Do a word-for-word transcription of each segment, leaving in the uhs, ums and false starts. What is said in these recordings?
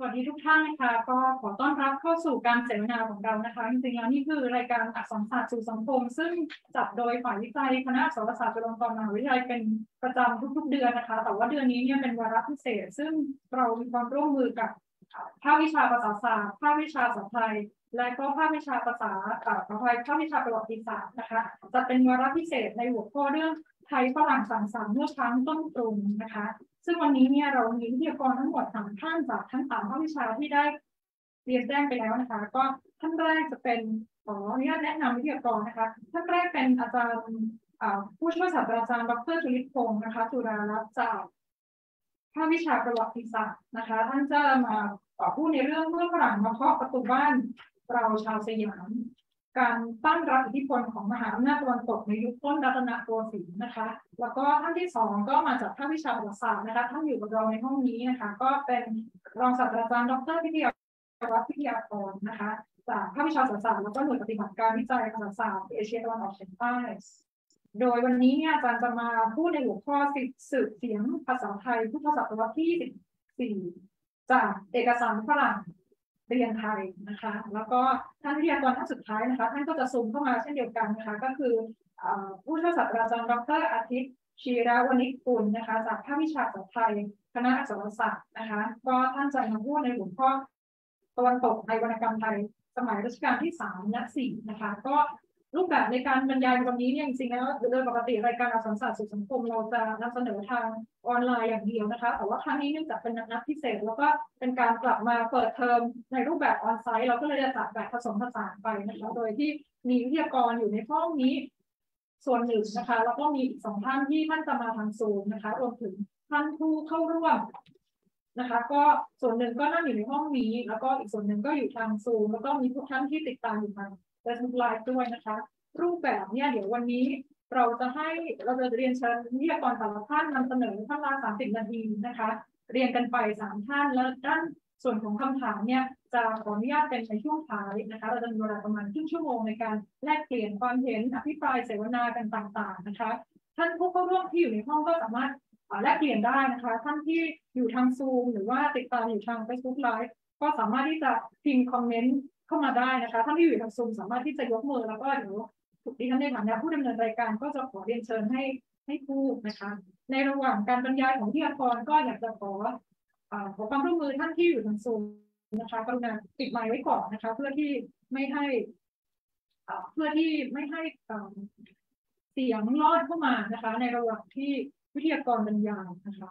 วัสดีทุกท่านนะคะก็ขอต้อนรับเข้าสู่การเสวนาของเรานะคะจริงๆแล้วนี่คือรายการอักษรศาสตร์สู่สังคมซึ่งจัดโดยฝ่ายวิจัยคณะอักษรศาสตร์จุฬาลงกรณ์มหาวิทยาลัยเป็นประจำทุกๆเดือนนะคะแต่ว่าเดือนนี้เนี่ยเป็นวาระพิเศษซึ่งเรามีความร่วมมือกับภาควิชาภาษาศาสตร์ภาควิชาภาษาไทยและก็ภาควิชาภาษาขออภัยภาควิชาประวัติศาสตร์นะคะจะเป็นวาระพิเศษในหัวข้อเรื่องไทยฝรั่งสังสรรค์เมื่อครั้งต้นกรุงนะคะซึ่งวันนี้เนี่ยเรามีวิทยากรทั้งหมดสามท่านจากทั้งสามภาควิชาที่ได้เรียนแจ้งไปแล้วนะคะก็ท่านแรกจะเป็นขออนุญาตแนะนำวิทยากรนะคะท่านแรกเป็นอาจารย์ผู้ช่วยศาสตราจารย์ดรจุลิตพงศ์นะคะจุฬาลัตน์จากภาควิชาประวัติศาสตร์นะคะท่านจะมาพูดในเรื่องเมื่อฝรั่งมาเคาะประตูบ้านเราชาวสยามการตั้งรับอิทธิพลของมหาอำนาจตะวันตกในยุคต้นรัตนโกสินทร์นะคะแล้วก็ท่านที่สองก็มาจากภาควิชาประวัติศาสตร์นะคะท่านอยู่กับเราในห้องนี้นะคะก็เป็นรองศาสตราจารย์ดรพิทยาวัฒน์พิทยากรนะคะจากภาควิชาภาษาศาสตร์แล้วก็หน่วยปฏิบัติการวิจัยภาษาศาสตร์เอเชียตะวันออกเฉียงใต้โดยวันนี้เนี่ยอาจารย์จะมาพูดในหัวข้อสืบเสียงภาษาไทยพุทธศตวรรษที่สิบสี่จากเอกสารฝรั่งเรียนไทยนะคะแล้วก็ท่านวิทยากรท่านสุดท้ายนะคะท่านก็จะซูมเข้ามาเช่นเดียวกันนะคะก็คือผู้ช่วยศาสตราจารย์ดรอาทิตย์ชีรวณิชกุลนะคะจากภาควิชาภาษาไทยคณะอักษรศาสตร์นะคะก็ท่านจะมาพูดในหัวข้อตะวันตกในวรรณกรรมไทยสมัยรัชกาลที่สามและสี่นะคะก็รูปแบบในการบรรยายวันนี้เนี่ยจริงๆแล้วโดยปกติรายการอักษรศาสตร์สู่สังคมเราจะนำเสนอทางออนไลน์อย่างเดียวนะคะแต่ว่าครั้งนี้เนื่องจากเป็นนัดพิเศษแล้วก็เป็นการกลับมาเปิดเทอมในรูปแบบออนไซต์เราก็เลยจะจัดแบบผสมผสานไปนะคะโดยที่มีวิทยากรอยู่ในห้องนี้ส่วนหนึ่งนะคะแล้วก็มีอีกสองท่านที่ท่านจะมาทางซูมนะคะรวมถึงท่านผู้เข้าร่วมนะคะก็ส่วนหนึ่งก็นั่งอยู่ในห้องนี้แล้วก็อีกส่วนหนึ่งก็อยู่ทางซูมแล้วก็มีทุกท่านที่ติดตามอยู่ทางFacebook Live ด้วยนะคะรูปแบบเนี่ยเดี๋ยววันนี้เราจะให้เราจะเรียนเชิญวิทยากรแต่ละท่านนำเสนอท่านละสามสิบนาทีนะคะเรียนกันไปสามท่านแล้วด้านส่วนของคำถามเนี่ยจะขออนุญาตเป็นในช่วงท้ายนะคะเราจะมีเวลาประมาณครึ่งชั่วโมงในการแลกเปลี่ยนความเห็นอภิปรายเสวนากันต่างๆนะคะท่านผู้เข้าร่วมที่อยู่ในห้องก็สามารถแลกเปลี่ยนได้นะคะท่านที่อยู่ทางซูมหรือว่าติดตามอยู่ทาง Facebook Live ก็สามารถที่จะพิมพ์คอมเมนต์เข้ามาได้นะคะท่านที่อยู่ทางซูมสามารถที่จะยกมือแล้วก็เดี๋ยวดิฉันในฐานะผู้ดำเนินรายการก็จะขอเรียนเชิญให้ให้พูดนะคะในระหว่างการบรรยายของวิทยากรก็อยากจะขอขอความร่วมมือท่านที่อยู่ทางซูมนะคะกรุณาปิดไมค์ไว้ก่อนนะคะเพื่อที่ไม่ให้เพื่อที่ไม่ให้เสียงลอดเข้ามานะคะในระหว่างที่วิทยากรบรรยายนะคะ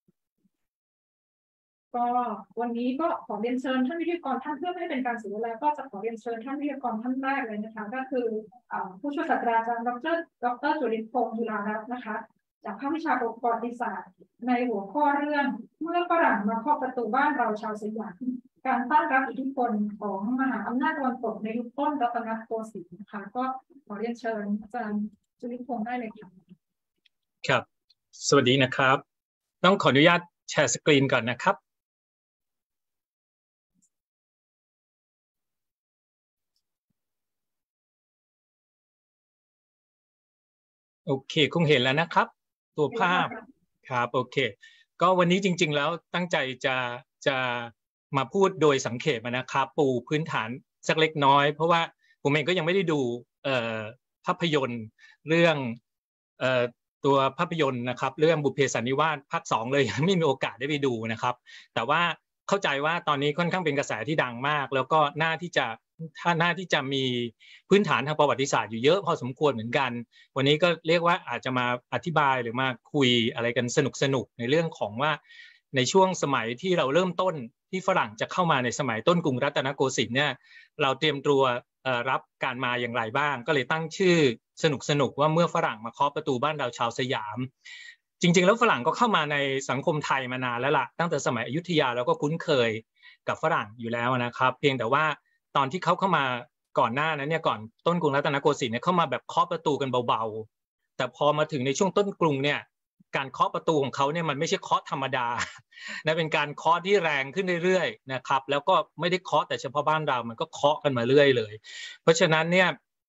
ก็วันนี้ก็ขอเรียนเชิญท่านวิทยากรท่านเพื่อไม่ให้เป็นการเสียเวลาก็จะขอเรียนเชิญท่านวิทยากรท่านแรกเลยนะคะก็คือผู้ช่วยศาสตราจารย์ดรดรจุลินทร์พงศ์จุฬาลัตน์นะคะจากภาควิชาประวัติศาสตร์ในหัวข้อเรื่องเมื่อฝรั่งมาเคาะประตูบ้านเราชาวสยามการต้านรับอิทธิพลของมหาอำนาจตะวันตกในยุคต้นรัตนโกสินทร์นะคะก็ขอเรียนเชิญอาจารย์จุลินทร์พงศ์ได้เลยค่ะครับสวัสดีนะครับต้องขออนุญาตแชร์สกรีนก่อนนะครับโอเคคงเห็นแล้วนะครับตัวภาพครับโอเคก็วันนี้จริงๆแล้วตั้งใจจะจะมาพูดโดยสังเขปนะครับปูพื้นฐานสักเล็กน้อยเพราะว่าผมเองก็ยังไม่ได้ดูเอ่อภาพยนตร์เรื่องเอ่อตัวภาพยนตร์นะครับเรื่องบุพเพสันนิวาสภาคสองเลยไม่มีโอกาสได้ไปดูนะครับแต่ว่าเข้าใจว่าตอนนี้ค่อนข้างเป็นกระแสที่ดังมากแล้วก็น่าที่จะถ้าน่าที่จะมีพื้นฐานทางประวัติศาสตร์อยู่เยอะพอสมควรเหมือนกันวันนี้ก็เรียกว่าอาจจะมาอธิบายหรือมาคุยอะไรกันสนุกสนุกในเรื่องของว่าในช่วงสมัยที่เราเริ่มต้นที่ฝรั่งจะเข้ามาในสมัยต้นกรุงรัตนโกสินทร์เนี่ยเราเตรียมตัวรับการมาอย่างไรบ้างก็เลยตั้งชื่อสนุกสนุกว่าเมื่อฝรั่งมาเคาะประตูบ้านเราชาวสยามจริงๆแล้วฝรั่งก็เข้ามาในสังคมไทยมานานแล้วล่ะตั้งแต่สมัยอยุธยาเราก็คุ้นเคยกับฝรั่งอยู่แล้วนะครับเพียงแต่ว่าตอนที่เขาเข้ามาก่อนหน้านั้นเนี่ยก่อนต้นกรุงรัตนโกสินทร์เนี่ยเข้ามาแบบเคาะประตูกันเบาๆแต่พอมาถึงในช่วงต้นกรุงเนี่ยการเคาะประตูของเขาเนี่ยมันไม่ใช่เคาะธรรมดานะเป็นการเคาะที่แรงขึ้นเรื่อยๆนะครับแล้วก็ไม่ได้เคาะแต่เฉพาะบ้านเรามันก็เคาะกันมาเรื่อยเลยเพราะฉะนั้นเนี่ย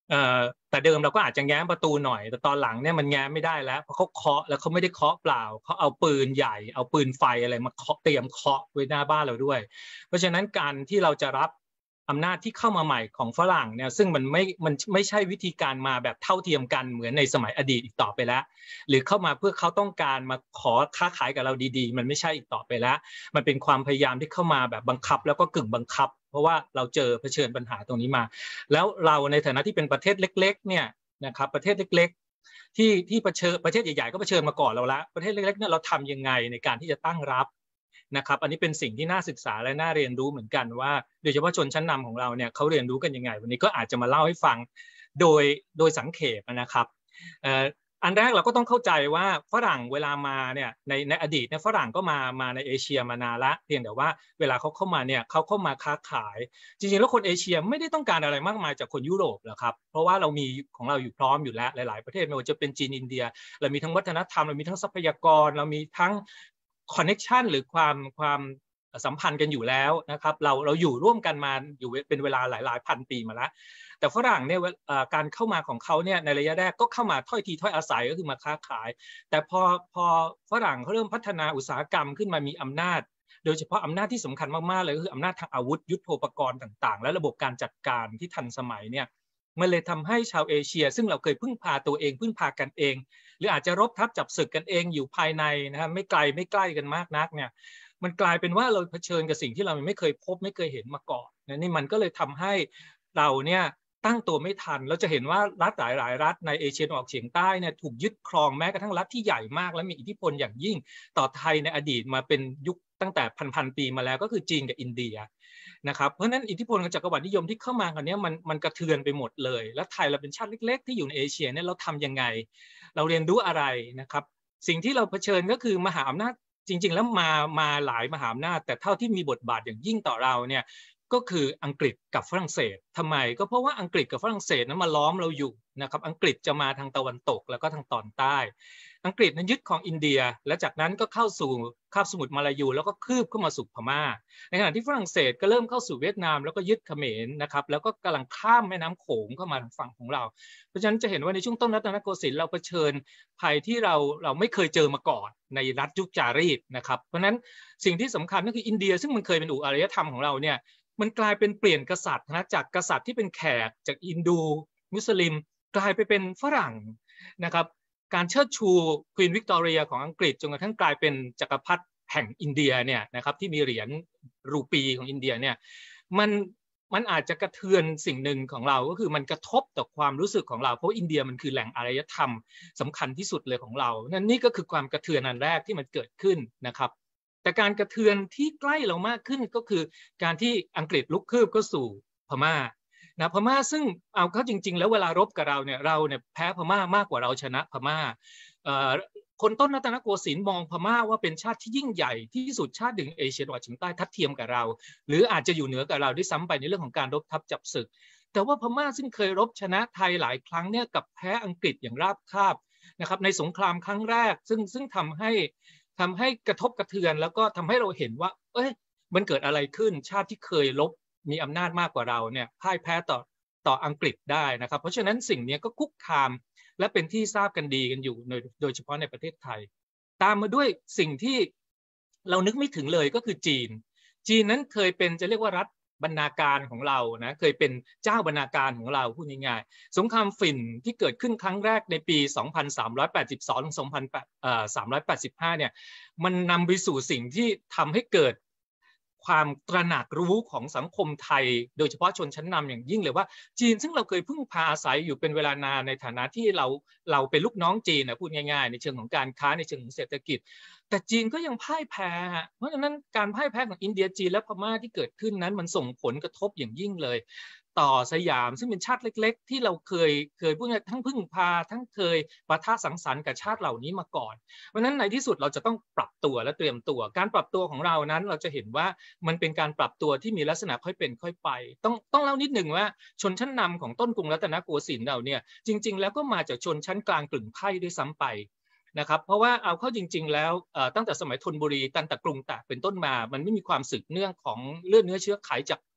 เอ่อแต่เดิมเราก็อาจจะแง้มประตูหน่อยแต่ตอนหลังเนี่ยมันแง้มไม่ได้แล้วเพราะเขาเคาะแล้วเขาไม่ได้เคาะเปล่าเขาเอาปืนใหญ่เอาปืนไฟอะไรมาเคาะเตรียมเคาะไว้หน้าบ้านเราด้วยเพราะฉะนั้นการที่เราจะรับอำนาจที่เข้ามาใหม่ของฝรั่งเนี่ยซึ่งมันไม่มันไม่ใช่วิธีการมาแบบเท่าเทียมกันเหมือนในสมัยอดีตอีกต่อไปแล้วหรือเข้ามาเพื่อเขาต้องการมาขอค้าขายกับเราดีๆมันไม่ใช่อีกต่อไปแล้วมันเป็นความพยายามที่เข้ามาแบบบังคับแล้วก็กึ่งบังคับเพราะว่าเราเจอเผชิญปัญหาตรงนี้มาแล้วเราในฐานะที่เป็นประเทศเล็กๆเนี่ยนะครับประเทศเล็กๆที่ที่เผชิญประเทศใหญ่ๆก็เผชิญมาก่อนเราละประเทศเล็กๆเนี่ยเราทำยังไงในการที่จะตั้งรับนะครับอันนี้เป็นสิ่งที่น่าศึกษาและน่าเรียนรู้เหมือนกันว่าโดยเฉพาะชนชั้นนำของเราเนี่ยเขาเรียนรู้กันยังไงวันนี้ก็อาจจะมาเล่าให้ฟังโดยโดยสังเขปนะครับอันแรกเราก็ต้องเข้าใจว่าฝรั่งเวลามาเนี่ยในในอดีตเนี่ยฝรั่งก็มามาในเอเชียมานานละเพียงแต่ว่าเวลาเขาเข้ามาเนี่ยเขาเข้ามาค้าขายจริงๆแล้วคนเอเชียไม่ได้ต้องการอะไรมากมายจากคนยุโรปหรอกครับเพราะว่าเรามีของเราอยู่พร้อมอยู่แล้วหลายๆประเทศไม่ว่าจะเป็นจีนอินเดียเรามีทั้งวัฒนธรรมเรามีทั้งทรัพยากรเรามีทั้งคอนเนคชันหรือความความสัมพันธ์กันอยู่แล้วนะครับเราเราอยู่ร่วมกันมาอยู่เป็นเวลาหลายๆพันปีมาแล้วแต่ฝรั่งเนี่ยการเข้ามาของเขาเนี่ยในระยะแรกก็เข้ามาถ้อยทีถ้อยอาศัยก็คือมาค้าขายแต่พอพอฝรั่งเขาเริ่มพัฒนาอุตสาหกรรมขึ้นมามีอำนาจโดยเฉพาะอำนาจที่สำคัญมากๆเลยก็คืออำนาจทางอาวุธยุทโธปกรณ์ต่างๆและระบบการจัดการที่ทันสมัยเนี่ยมันเลยทำให้ชาวเอเชียซึ่งเราเคยพึ่งพาตัวเองพึ่งพากันเองหรืออาจจะรบทับจับศึกกันเองอยู่ภายในนะครับไม่ไกลไม่ใกล้กันมากนักเนี่ยมันกลายเป็นว่าเราเผชิญกับสิ่งที่เราไม่เคยพบไม่เคยเห็นมาก่อนนี่มันก็เลยทำให้เราเนี่ยตั้งตัวไม่ทันเราจะเห็นว่ารัฐหลายๆรัฐในเอเชียตะวันออกเฉียงใต้เนี่ยถูกยึดครองแม้กระทั่งรัฐที่ใหญ่มากและมีอิทธิพลอย่างยิ่งต่อไทยในอดีตมาเป็นยุคตั้งแต่พันๆปีมาแล้วก็คือจีนกับอินเดียนะครับเพราะฉะนั้นอิทธิพลของจักรวรรดินิยมที่เข้ามากันนี้มันมันกระเทือนไปหมดเลยและไทยเราเป็นชาติเล็กๆที่อยู่ในเอเชียเนี่ยเราทำยังไงเราเรียนรู้อะไรนะครับสิ่งที่เราเผชิญก็คือมหาอำนาจจริงๆแล้วมามาหลายมหาอำนาจแต่เท่าที่มีบทบาทอย่างยิ่งต่อเราเนี่ยก็คืออังกฤษกับฝรั่งเศสทำไมก็เพราะว่าอังกฤษกับฝรั่งเศสนั้นมาล้อมเราอยู่นะครับอังกฤษจะมาทางตะวันตกแล้วก็ทางตอนใต้อังกฤษนั้นยึดของอินเดียและจากนั้นก็เข้าสู่คาบสมุทรมาลายูแล้วก็คืบเข้ามาสู่พม่าในขณะที่ฝรั่งเศสก็เริ่มเข้าสู่เวียดนามแล้วก็ยึดเขมรนะครับแล้วก็กำลังข้ามแม่น้ำโขงเข้ามาทางฝั่งของเราเพราะฉะนั้นจะเห็นว่าในช่วงต้นรัตนโกสินทร์เราเผชิญภัยที่เราเราไม่เคยเจอมาก่อนในรัฐยุคจารีตนะครับเพราะฉะนั้นสิ่งที่สำคัญก็คืออินเดียซึ่งมันเคยเป็นอุอารยธรรมของเราเนี่ยมันกลายเป็นเปลี่ยนกษัตริย์นะจากกษัตริย์ที่เป็นแขกจากอินดูมุสลิมกลายไปเป็นฝรั่งนะครับการเชิดชูควีนวิกตอเรียของอังกฤษจนกระทั่งกลายเป็นจักรพรรดิแห่งอินเดียเนี่ยนะครับที่มีเหรียญรูปีของอินเดียเนี่ยมันมันอาจจะกระเทือนสิ่งหนึ่งของเราก็คือมันกระทบต่อความรู้สึกของเราเพราะอินเดียมันคือแหล่งอารยธรรมสำคัญที่สุดเลยของเรานั่นนี่ก็คือความกระเทือนอันแรกที่มันเกิดขึ้นนะครับแต่การกระเทือนที่ใกล้เรามากขึ้นก็คือการที่อังกฤษลุกคืบก็สู่พม่านะพม่าซึ่งเอาเข้าจริงๆแล้วเวลารบกับเราเนี่ยเราเนี่ยแพ้พม่ามากกว่าเราชนะพม่าคนต้นรัตนโกสินทร์มองพม่าว่าเป็นชาติที่ยิ่งใหญ่ที่สุดชาติหนึ่งเอเชียตะวันออกเฉียงใต้ทัดเทียมกับเราหรืออาจจะอยู่เหนือกับเราด้วยซ้ำไปในเรื่องของการรบทับจับศึกแต่ว่าพม่าซึ่งเคยรบชนะไทยหลายครั้งเนี่ยกับแพ้อังกฤษอย่างราบคาบนะครับในสงครามครั้งแรกซึ่งซึ่งทำให้ทำให้กระทบกระเทือนแล้วก็ทำให้เราเห็นว่าเอ้ยมันเกิดอะไรขึ้นชาติที่เคยรบมีอำนาจมากกว่าเราเนี่ยพ่ายแพ้ต่อต่ออังกฤษได้นะครับเพราะฉะนั้นสิ่งนี้ก็คุกคามและเป็นที่ทราบกันดีกันอยู่โดยเฉพาะในประเทศไทยตามมาด้วยสิ่งที่เรานึกไม่ถึงเลยก็คือจีนจีนนั้นเคยเป็นจะเรียกว่ารัฐบรรณาการของเรานะเคยเป็นเจ้าบรรณาการของเราพูดง่ายๆสงครามฝิ่นที่เกิดขึ้นครั้งแรกในปีสองพันสามร้อยแปดสิบสองถึงสองพันสามร้อยแปดสิบห้าเนี่ยมันนำไปสู่สิ่งที่ทำให้เกิดความตระหนักรู้ของสังคมไทยโดยเฉพาะชนชั้นนำอย่างยิ่งเลยว่าจีนซึ่งเราเคยพึ่งพาอาศัยอยู่เป็นเวลานานในฐานะที่เราเราเป็นลูกน้องจีนนะพูดง่ายๆในเชิงของการค้าในเชิงของเศรษฐกิจแต่จีนก็ยังพ่ายแพ้เพราะฉะนั้นการพ่ายแพ้ของอินเดียจีนและพม่าที่เกิดขึ้นนั้นมันส่งผลกระทบอย่างยิ่งเลยต่อสยามซึ่งเป็นชาติเล็กๆที่เราเคยเคยพูดง่ายทั้งพึ่งพาทั้งเคยปะทะสังสรรค์กับชาติเหล่านี้มาก่อนเพราะฉะนั้นในที่สุดเราจะต้องปรับตัวและเตรียมตัวการปรับตัวของเรานั้นเราจะเห็นว่ามันเป็นการปรับตัวที่มีลักษณะค่อยเป็นค่อยไปต้องต้องเล่านิดหนึ่งว่าชนชั้นนำของต้นกรุงรัตนโกสินทร์เราเนี่ยจริงๆแล้วก็มาจากชนชั้นกลางกึ่งไพร่ด้วยซ้ำไปนะครับเพราะว่าเอาเข้าจริงๆแล้วตั้งแต่สมัยธนบุรีตั้งแต่กรุงตากเป็นต้นมามันไม่มีความสืบเนื่องของเลือดเนื้อเชื้อไขจาก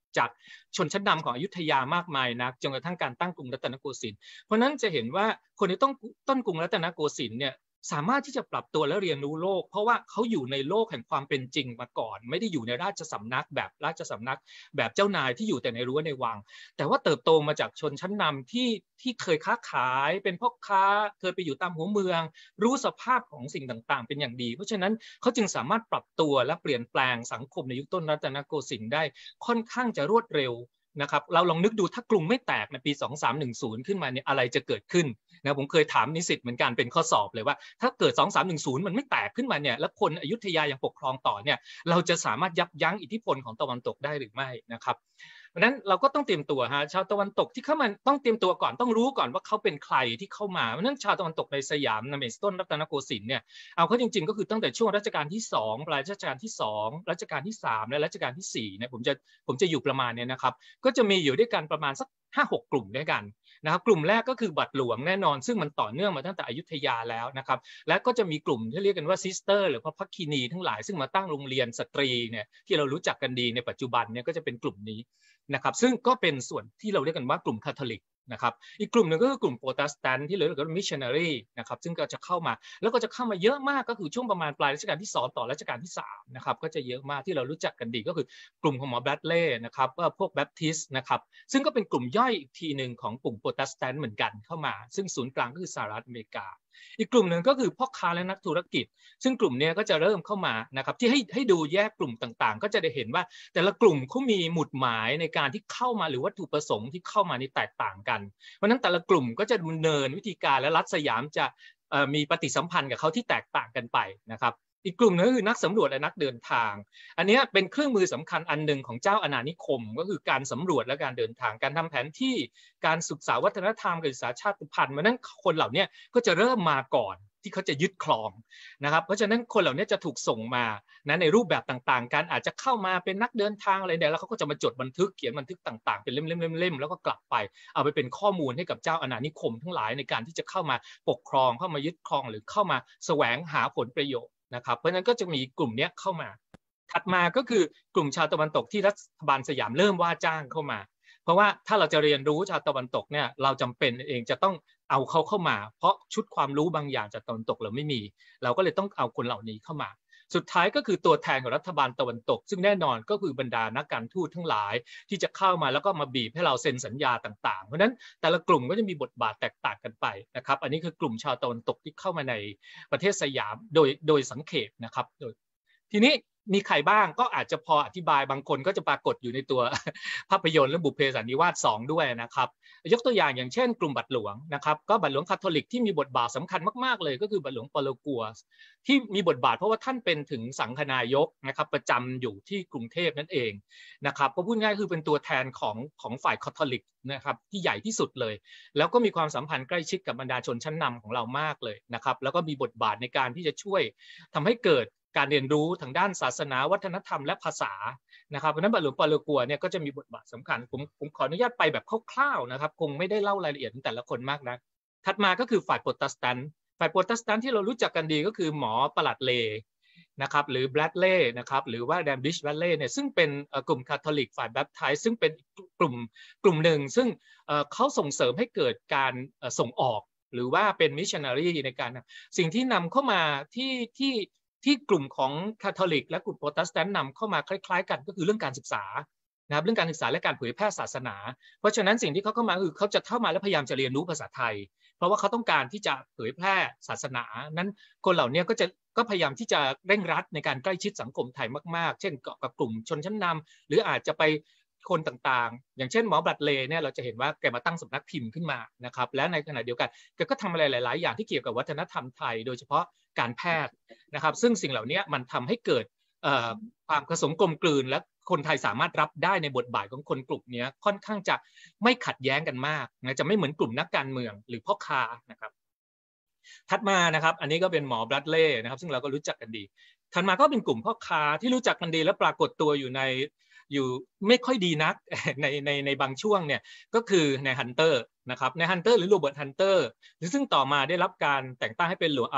จากชนชั้นนำของอยุธยามากมายนักจนกระทั่งการตั้งกรุงรัตนโกสินทร์เพราะนั้นจะเห็นว่าคนที่ต้องต้นกรุงรัตนโกสินทร์เนี่ยสามารถที่จะปรับตัวและเรียนรู้โลกเพราะว่าเขาอยู่ในโลกแห่งความเป็นจริงมาก่อนไม่ได้อยู่ในราชสำนักแบบราชสำนักแบบเจ้านายที่อยู่แต่ในรั้วในวังแต่ว่าเติบโตมาจากชนชั้นนำที่ที่เคยค้าขายเป็นพ่อค้าเคยไปอยู่ตามหัวเมืองรู้สภาพของสิ่งต่างๆเป็นอย่างดีเพราะฉะนั้นเขาจึงสามารถปรับตัวและเปลี่ยนแปลงสังคมในยุคต้นรัตนโกสินทร์ได้ค่อนข้างจะรวดเร็วนะครับเราลองนึกดูถ้ากรุงไม่แตกในปีสองสามหนึ่งศูนย์ขึ้นมาเนี่ยอะไรจะเกิดขึ้นนะผมเคยถามนิสิตเหมือนกันเป็นข้อสอบเลยว่าถ้าเกิดสองสามหนึ่งศูนย์มันไม่แตกขึ้นมาเนี่ยแล้วคนอยุธยายังปกครองต่อเนี่ยเราจะสามารถยับยั้งอิทธิพลของตะวันตกได้หรือไม่นะครับเพราะฉะนั้นเราก็ต้องเตรียมตัวฮะชาวตะวันตกที่เข้ามาต้องเตรียมตัวก่อนต้องรู้ก่อนว่าเขาเป็นใครที่เข้ามาเพราะฉะนั้นชาวตะวันตกในสยามในต้นรัตนโกสินทร์เนี่ยเอาเข้าจริงๆก็คือตั้งแต่ช่วงรัชกาลที่สองปลายรัชกาลที่สองรัชกาลที่สามและรัชกาลที่สี่เนี่ยผมจะผมจะอยู่ประมาณนี้นะครับก็จะมีอยู่ด้วยกันประมาณสักห้าหกกลุ่มด้วยกันนะครับกลุ่มแรกก็คือบัตรหลวงแน่นอนซึ่งมันต่อเนื่องมาตั้งแต่อยุธยาแล้วนะครับและก็จะมีกลุ่มที่เรียกกันว่าซิสเตอร์หรือพระภักคินีทั้งหลายซึ่งมาตั้งโรงเรียนสตรีเนี่ยที่เรารู้จักกันดีในปัจจุบันเนี่ยก็จะเป็นกลุ่มนี้นะครับซึ่งก็เป็นส่วนที่เราเรียกกันว่ากลุ่มคาทอลิกนะครับอีกกลุ่มหนึ่งก็คือกลุ่มโปรเตสแตนต์ที่เรียกว่ามิชชันนารีนะครับซึ่งก็จะเข้ามาแล้วก็จะเข้ามาเยอะมากก็คือช่วงประมาณปลายรัชกาลที่สองต่อรัชกาลที่สามนะครับก็จะเยอะมากที่เรารู้จักกันดีก็คือกลุ่มของหมอแบดเล่นะครับพวกแบปทิสต์นะครับซึ่งก็เป็นกลุ่มย่อยอีกทีหนึ่งของกลุ่มโปรเตสแตนต์เหมือนกันเข้ามาซึ่งศูนย์กลางก็คือสหรัฐอเมริกาอีกกลุ่มหนึ่งก็คือพ่อค้าและนักธุรกิจซึ่งกลุ่มนี้ก็จะเริ่มเข้ามานะครับที่ให้ให้ดูแยกกลุ่มต่างๆก็จะได้เห็นว่าแต่ละกลุ่มเขามีหมุดหมายในการที่เข้ามาหรือวัตถุประสงค์ที่เข้ามานี่แตกต่างกันเพราะนั้นแต่ละกลุ่มก็จะดำเนินวิธีการและรัฐสยามจะมีปฏิสัมพันธ์กับเขาที่แตกต่างกันไปนะครับอีกกลุ่มนึงก็คือนักสำรวจและนักเดินทางอันนี้เป็นเครื่องมือสำคัญอันหนึ่งของเจ้าอาณานิคมก็คือการสำรวจและการเดินทางการทำแผนที่การศึกษาวัฒนธรรมการศึกษาชาติพันธุ์เพราะนั้นคนเหล่านี้ก็จะเริ่มมาก่อนที่เขาจะยึดครองนะครับเพราะฉะนั้นคนเหล่านี้จะถูกส่งมานะในรูปแบบต่างๆการอาจจะเข้ามาเป็นนักเดินทางอะไรเนี่ยแล้วเขาก็จะมาจดบันทึกเขียนบันทึกต่างๆเป็นเล่มๆๆแล้วก็กลับไปเอาไปเป็นข้อมูลให้กับเจ้าอาณานิคมทั้งหลายในการที่จะเข้ามาปกครองเข้ามายึดครองหรือเข้ามาแสวงหาผลประโยชน์นะครับเพราะฉะนั้นก็จะมีกลุ่มนี้เข้ามาถัดมาก็คือกลุ่มชาวตะวันตกที่รัฐบาลสยามเริ่มว่าจ้างเข้ามาเพราะว่าถ้าเราจะเรียนรู้ชาวตะวันตกเนี่ยเราจำเป็นเองจะต้องเอาเขาเข้ามาเพราะชุดความรู้บางอย่างจากตะวันตกเราไม่มีเราก็เลยต้องเอาคนเหล่านี้เข้ามาสุดท้ายก็คือตัวแทนของรัฐบาลตะวันตกซึ่งแน่นอนก็คือบรรดานักการทูตทั้งหลายที่จะเข้ามาแล้วก็มาบีบให้เราเซ็นสัญญาต่างๆเพราะนั้นแต่ละกลุ่มก็จะมีบทบาทแตกต่างกันไปนะครับอันนี้คือกลุ่มชาวตะวันตกที่เข้ามาในประเทศสยามโดยโดยสังเขปนะครับโดยทีนี้มีใครบ้างก็อาจจะพออธิบายบางคนก็จะปรากฏอยู่ในตัวภาพยนตร์เรื่องบุพเพสันนิวาสสองด้วยนะครับยกตัวอย่างอย่างเช่นกลุ่มบัตรหลวงนะครับก็บัตรหลวงคาทอลิกที่มีบทบาทสำคัญมากๆเลยก็คือบัตรหลวงปาโลกัวที่มีบทบาทเพราะว่าท่านเป็นถึงสังฆนายกนะครับประจำอยู่ที่กรุงเทพนั่นเองนะครับก็พูดง่ายคือเป็นตัวแทนของของฝ่ายคาทอลิกนะครับที่ใหญ่ที่สุดเลยแล้วก็มีความสัมพันธ์ใกล้ชิดกับบรรดาชนชั้นนำของเรามากเลยนะครับแล้วก็มีบทบาทในการที่จะช่วยทำให้เกิดการเรียนรู้ทางด้านศาสนาวัฒนธรรมและภาษานะครับเพราะนั้นบัตรหลวงปาโลกัวเนี่ยก็จะมีบทบาทสำคัญผมผมขออนุญาตไปแบบคร่าวๆนะครับคงไม่ได้เล่ารายละเอียดของแต่ละคนมากนะถัดมาก็คือฝ่ายโปรเตสแตนต์ฝ่ายโปรเตสแตนต์ที่เรารู้จักกันดีก็คือหมอประหลัดเลนะครับหรือแบล็ดเล่นะครับหรือว่าแดมบิชแบล็ดเล่เนี่ยซึ่งเป็นกลุ่มคาทอลิกฝ่ายแบปไทซ์ซึ่งเป็นกลุ่มกลุ่มหนึ่งซึ่งเขาส่งเสริมให้เกิดการส่งออกหรือว่าเป็นมิชชันนารีในการสิ่งที่นำเข้ามาที่ที่ที่กลุ่มของคาทอลิกและกลุ่มโปรเตสแตนต์นำเข้ามาคล้ายๆกันก็คือเรื่องการศึกษานะครับเรื่องการศึกษาและการเผยแพร่ศาสนาเพราะฉะนั้นสิ่งที่เขาเข้ามาคือเขาจะเข้ามาและพยายามจะเรียนรู้ภาษาไทยเพราะว่าเขาต้องการที่จะเผยแพร่ศาสนานั้นคนเหล่านี้ก็จะก็พยายามที่จะเร่งรัดในการใกล้ชิดสังคมไทยมากๆเช่นเกาะกับกลุ่มชนชั้นนำหรืออาจจะไปคนต่างๆอย่างเช่นหมอบัตเลเนี่ยเราจะเห็นว่าแกมาตั้งสำนักพิมพ์ขึ้นมานะครับและในขณะเดียวกันแกก็ทำอะไรหลายๆอย่างที่เกี่ยวกับวัฒนธรรมไทยโดยเฉพาะการแพทย์นะครับซึ่งสิ่งเหล่านี้มันทำให้เกิดความผสมกลมกลืนและคนไทยสามารถรับได้ในบทบาทของคนกลุ่มนี้ค่อนข้างจะไม่ขัดแย้งกันมากนะจะไม่เหมือนกลุ่มนักการเมืองหรือพ่อค้านะครับถัดมานะครับอันนี้ก็เป็นหมอบรัดเล่นะครับซึ่งเราก็รู้จักกันดีถัดมาก็เป็นกลุ่มพ่อค้าที่รู้จักกันดีและปรากฏตัวอยู่ในอยู่ไม่ค่อยดีนักในในในบางช่วงเนี่ยก็คือในฮันเตอร์นะครับในฮันเตอร์หรือโรเบิร์ตฮันเตอร์ซึ่งต่อมาได้รับการแต่งตั้งให้เป็นหลวงอาวุธ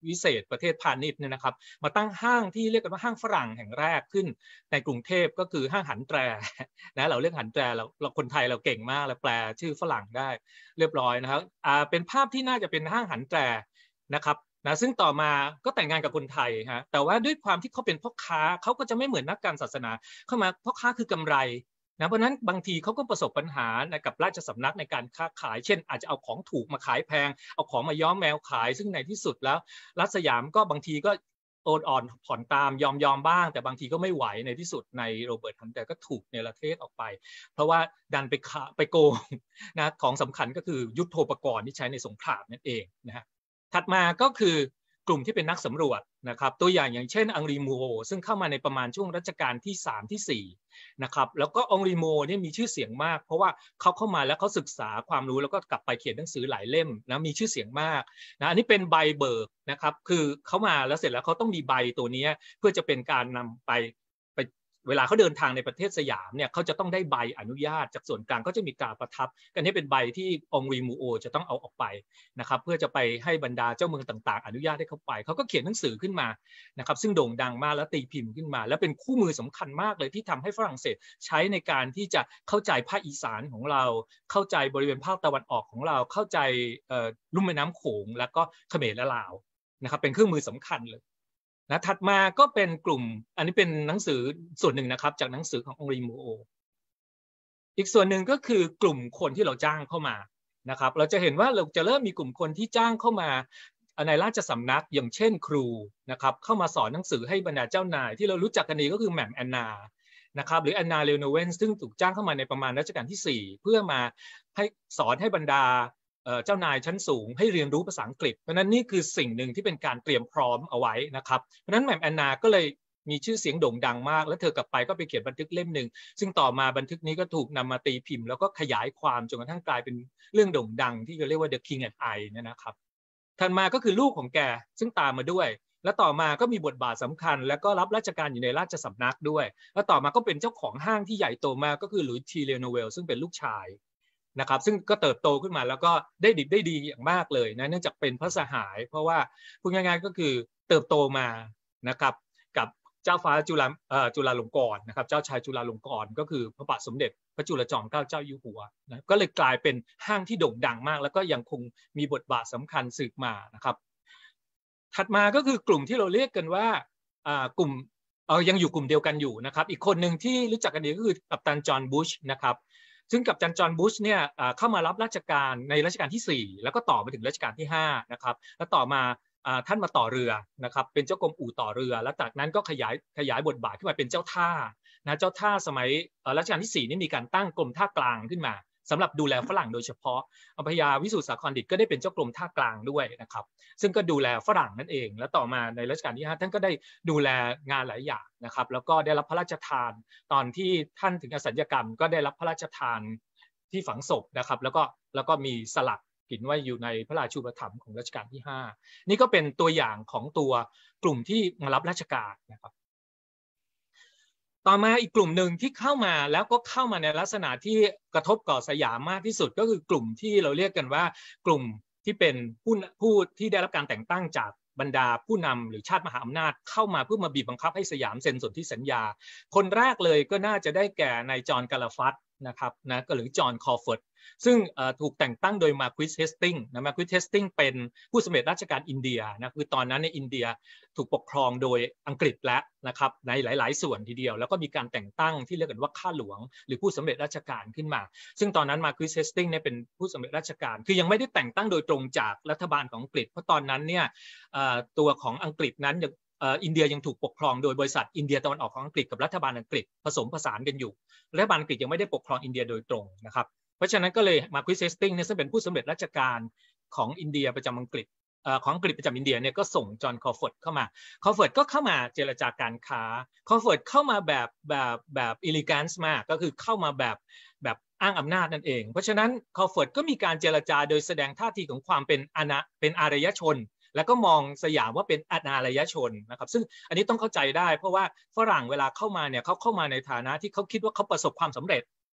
วิเศษประเทศพาณิชย์เนี่ยนะครับมาตั้งห้างที่เรียกกันว่าห้างฝรั่งแห่งแรกขึ้นในกรุงเทพก็คือห้างหันแตรนะเราเรียกหันแตรเราเราคนไทยเราเก่งมากเราแปลชื่อฝรั่งได้เรียบร้อยนะครับอ่าเป็นภาพที่น่าจะเป็นห้างหันแตรนะครับนะซึ่งต่อมาก็แต่งงานกับคนไทยฮะแต่ว่าด้วยความที่เขาเป็นพ่อค้าเขาก็จะไม่เหมือนนักการศาสนาเข้ามาพ่อค้าคือกำไรนะเพราะนั้นบางทีเขาก็ประสบปัญหากับราชสำนักในการค้าขายเช่นอาจจะเอาของถูกมาขายแพงเอาของมาย้อมแมวขายซึ่งในที่สุดแล้วรัฐสยามก็บางทีก็โอนอ่อนผ่อนตามยอมยอมบ้างแต่บางทีก็ไม่ไหวในที่สุดในโรเบิร์ตฮันแต่ก็ถูกเนรเทศออกไปเพราะว่าดันไปขาไปโกงนะของสำคัญก็คือยุทโธปกรณ์ที่ใช้ในสงครามนั่นเองนะฮะถัดมาก็คือกลุ่มที่เป็นนักสำรวจนะครับตัวอย่างอย่างเช่นอังรีมูโรซึ่งเข้ามาในประมาณช่วงรัชกาลที่สามที่สี่นะครับแล้วก็องรีโมเนี่ยมีชื่อเสียงมากเพราะว่าเขาเข้ามาแล้วเขาศึกษาความรู้แล้วก็กลับไปเขียนหนังสือหลายเล่มนะมีชื่อเสียงมากนะอันนี้เป็นใบเบิกนะครับคือเขามาแล้วเสร็จแล้วเขาต้องมีใบตัวนี้เพื่อจะเป็นการนำไปไปเวลาเขาเดินทางในประเทศสยามเนี่ยเขาจะต้องได้ใบอนุญาตจากส่วนกลางก็จะมีการประทับกันนี้เป็นใบที่องรีมูโอจะต้องเอาออกไปนะครับเพื่อจะไปให้บรรดาเจ้าเมืองต่างๆอนุญาตให้เขาไปเขาก็เขียนหนังสือขึ้นมานะครับซึ่งโด่งดังมากแล้วตีพิมพ์ขึ้นมาแล้วเป็นคู่มือสำคัญมากเลยที่ทำให้ฝรั่งเศสใช้ในการที่จะเข้าใจภาคอีสานของเราเข้าใจบริเวณภาคตะวันออกของเราเข้าใจลุ่มแม่น้ำโขงแล้วก็เขมรและลาวนะครับเป็นเครื่องมือสำคัญเลยนะถัดมาก็เป็นกลุ่มอันนี้เป็นหนังสือส่วนหนึ่งนะครับจากหนังสือขององรีมูโออีกส่วนหนึ่งก็คือกลุ่มคนที่เราจ้างเข้ามานะครับเราจะเห็นว่าเราจะเริ่มมีกลุ่มคนที่จ้างเข้ามาในราชสำนักอย่างเช่นครูนะครับเข้ามาสอนหนังสือให้บรรดาเจ้านายที่เรารู้จักกันดีก็คือแหม่มแอนนานะครับหรือแอนนาเลโนเวนซึ่งถูกจ้างเข้ามาในประมาณรัชกาลที่สี่เพื่อมาให้สอนให้บรรดาเจ้านายชั้นสูงให้เรียนรู้ภาษาอังกฤษเพราะนั้นนี่คือสิ่งหนึ่งที่เป็นการเตรียมพร้อมเอาไว้นะครับเพราะนั้นแหม่มแอนนาก็เลยมีชื่อเสียงโด่งดังมากแล้วเธอกลับไปก็ไปเขียนบันทึกเล่มหนึ่งซึ่งต่อมาบันทึกนี้ก็ถูกนำมาตีพิมพ์แล้วก็ขยายความจนกระทั่งกลายเป็นเรื่องโด่งดังที่เราเรียกว่า The King and I เนี่ยนะครับถัดมาก็คือลูกของแกซึ่งตามมาด้วยและต่อมาก็มีบทบาทสำคัญแล้วก็รับราชการอยู่ในราชสำนักด้วยแล้วต่อมาก็เป็นเจ้าของห้างที่ใหญ่โตมากก็คือหลุยส์ทีเลโนเวลซึ่งเป็นลูกชายนะครับซึ่งก็เติบโตขึ้นมาแล้วก็ได้ดิบได้ดีอย่างมากเลยนะเนื่องจากเป็นพระสหายเพราะว่าพูดง่ายๆก็คือเติบโตมานะครับกับเจ้าฟ้าจุฬาจุฬาลงกรณ์นะครับเจ้าชายจุฬาลงกรณ์ก็คือพระบาทสมเด็จพระจุลจอมเกล้าเจ้าอยู่หัวนะก็เลยกลายเป็นห้างที่โด่งดังมากแล้วก็ยังคงมีบทบาทสำคัญสืบมานะครับถัดมาก็คือกลุ่มที่เราเรียกกันว่ากลุ่มเออยังอยู่กลุ่มเดียวกันอยู่นะครับอีกคนหนึ่งที่รู้จักกันดีก็คือกัปตันจอห์นบุชนะครับซึ่งกัปตันจอห์นบุชเนี่ยเข้ามารับราชการในรัชกาลที่สี่แล้วก็ต่อมาถึงรัชกาลที่ห้านะครับแล้วต่อมาท่านมาต่อเรือนะครับเป็นเจ้ากรมอู่ต่อเรือแล้วจากนั้นก็ขยายขยายบทบาทขึ้นมาเป็นเจ้าท่านะเจ้าท่าสมัยรัชกาลที่สี่นี่มีการตั้งกรมท่ากลางขึ้นมาสำหรับดูแลฝรั่งโดยเฉพาะพระยาวิสุทธิสาครดิษฐ์ก็ได้เป็นเจ้ากรมท่ากลางด้วยนะครับซึ่งก็ดูแลฝรั่งนั่นเองแล้วต่อมาในรัชกาลที่ห้าท่านก็ได้ดูแลงานหลายอย่างนะครับแล้วก็ได้รับพระราชทานตอนที่ท่านถึงอสัญญกรรมก็ได้รับพระราชทานที่ฝังศพนะครับแล้วก็แล้วก็มีสลักเห็นว่าอยู่ในพระราชูปถัมภ์ของรัชกาลที่ห้านี่ก็เป็นตัวอย่างของตัวกลุ่มที่มารับราชการนะครับต่อมาอีกกลุ่มหนึ่งที่เข้ามาแล้วก็เข้ามาในลักษณะที่กระทบก่อสยามมากที่สุดก็คือกลุ่มที่เราเรียกกันว่ากลุ่มที่เป็นผู้ผู้ที่ได้รับการแต่งตั้งจากบรรดาผู้นำหรือชาติมหาอำนาจเข้ามาเพื่อมาบีบบังคับให้สยามเซ็นสนธิสัญญาคนแรกเลยก็น่าจะได้แก่นายจอห์นกาลาฟัตนะครับนะหรือจอห์นคอร์ฟอร์ดซึ่งถูกแต่งตั้งโดยมาร์ควิสเฮสติงนะมาร์ควิสเฮสติงเป็นผู้สำเร็จราชการอินเดียนะคือตอนนั้นในอินเดียถูกปกครองโดยอังกฤษและนะครับในหลายๆส่วนทีเดียวแล้วก็มีการแต่งตั้งที่เรียกกันว่าข้าหลวงหรือผู้สำเร็จราชการขึ้นมาซึ่งตอนนั้นมาร์ควิสเฮสติงเนี่ยเป็นผู้สำเร็จราชการคือยังไม่ได้แต่งตั้งโดยตรงจากรัฐบาลของอังกฤษเพราะตอนนั้นเนี่ยตัวของอังกฤษนั้นอินเดียยังถูกปกครองโดยบริษัทอินเดียตะวันออกของอังกฤษกับรัฐบาลอังกฤษผสมผสานกันอยู่รัฐบาลอังกฤษยังไม่ได้ปกครองอินเดียโดยตรงนะครับเพราะฉะนั้นก็เลยมาร์ควิสเฮสติงเนี่ยซึ่งเป็นผู้สำเร็จราชการของอินเดียประจำอังกฤษของอังกฤษประจำอินเดียเนี่ยก็ส่งจอห์นคอร์ฟอร์ดเข้ามาคอร์ฟอร์ดก็เข้ามาเจรจาการค้าคอร์ฟอร์ดเข้ามาแบบแบบแบบอิลิแกนซ์มากก็คือเข้ามาแบบแบบอ้างอำนาจนั่นเองเพราะฉะนั้นคอร์ฟอร์ดก็มีการเจรจาโดยแสดงท่าทีของความเป็นอาณาเป็นอารยชนแล้วก็มองสยามว่าเป็นอารยชนนะครับซึ่งอันนี้ต้องเข้าใจได้เพราะว่าฝรั่งเวลาเข้ามาเนี่ยเขาเข้ามาในฐานะที่เขาคิดว่าเขาประสบความสำเร็จ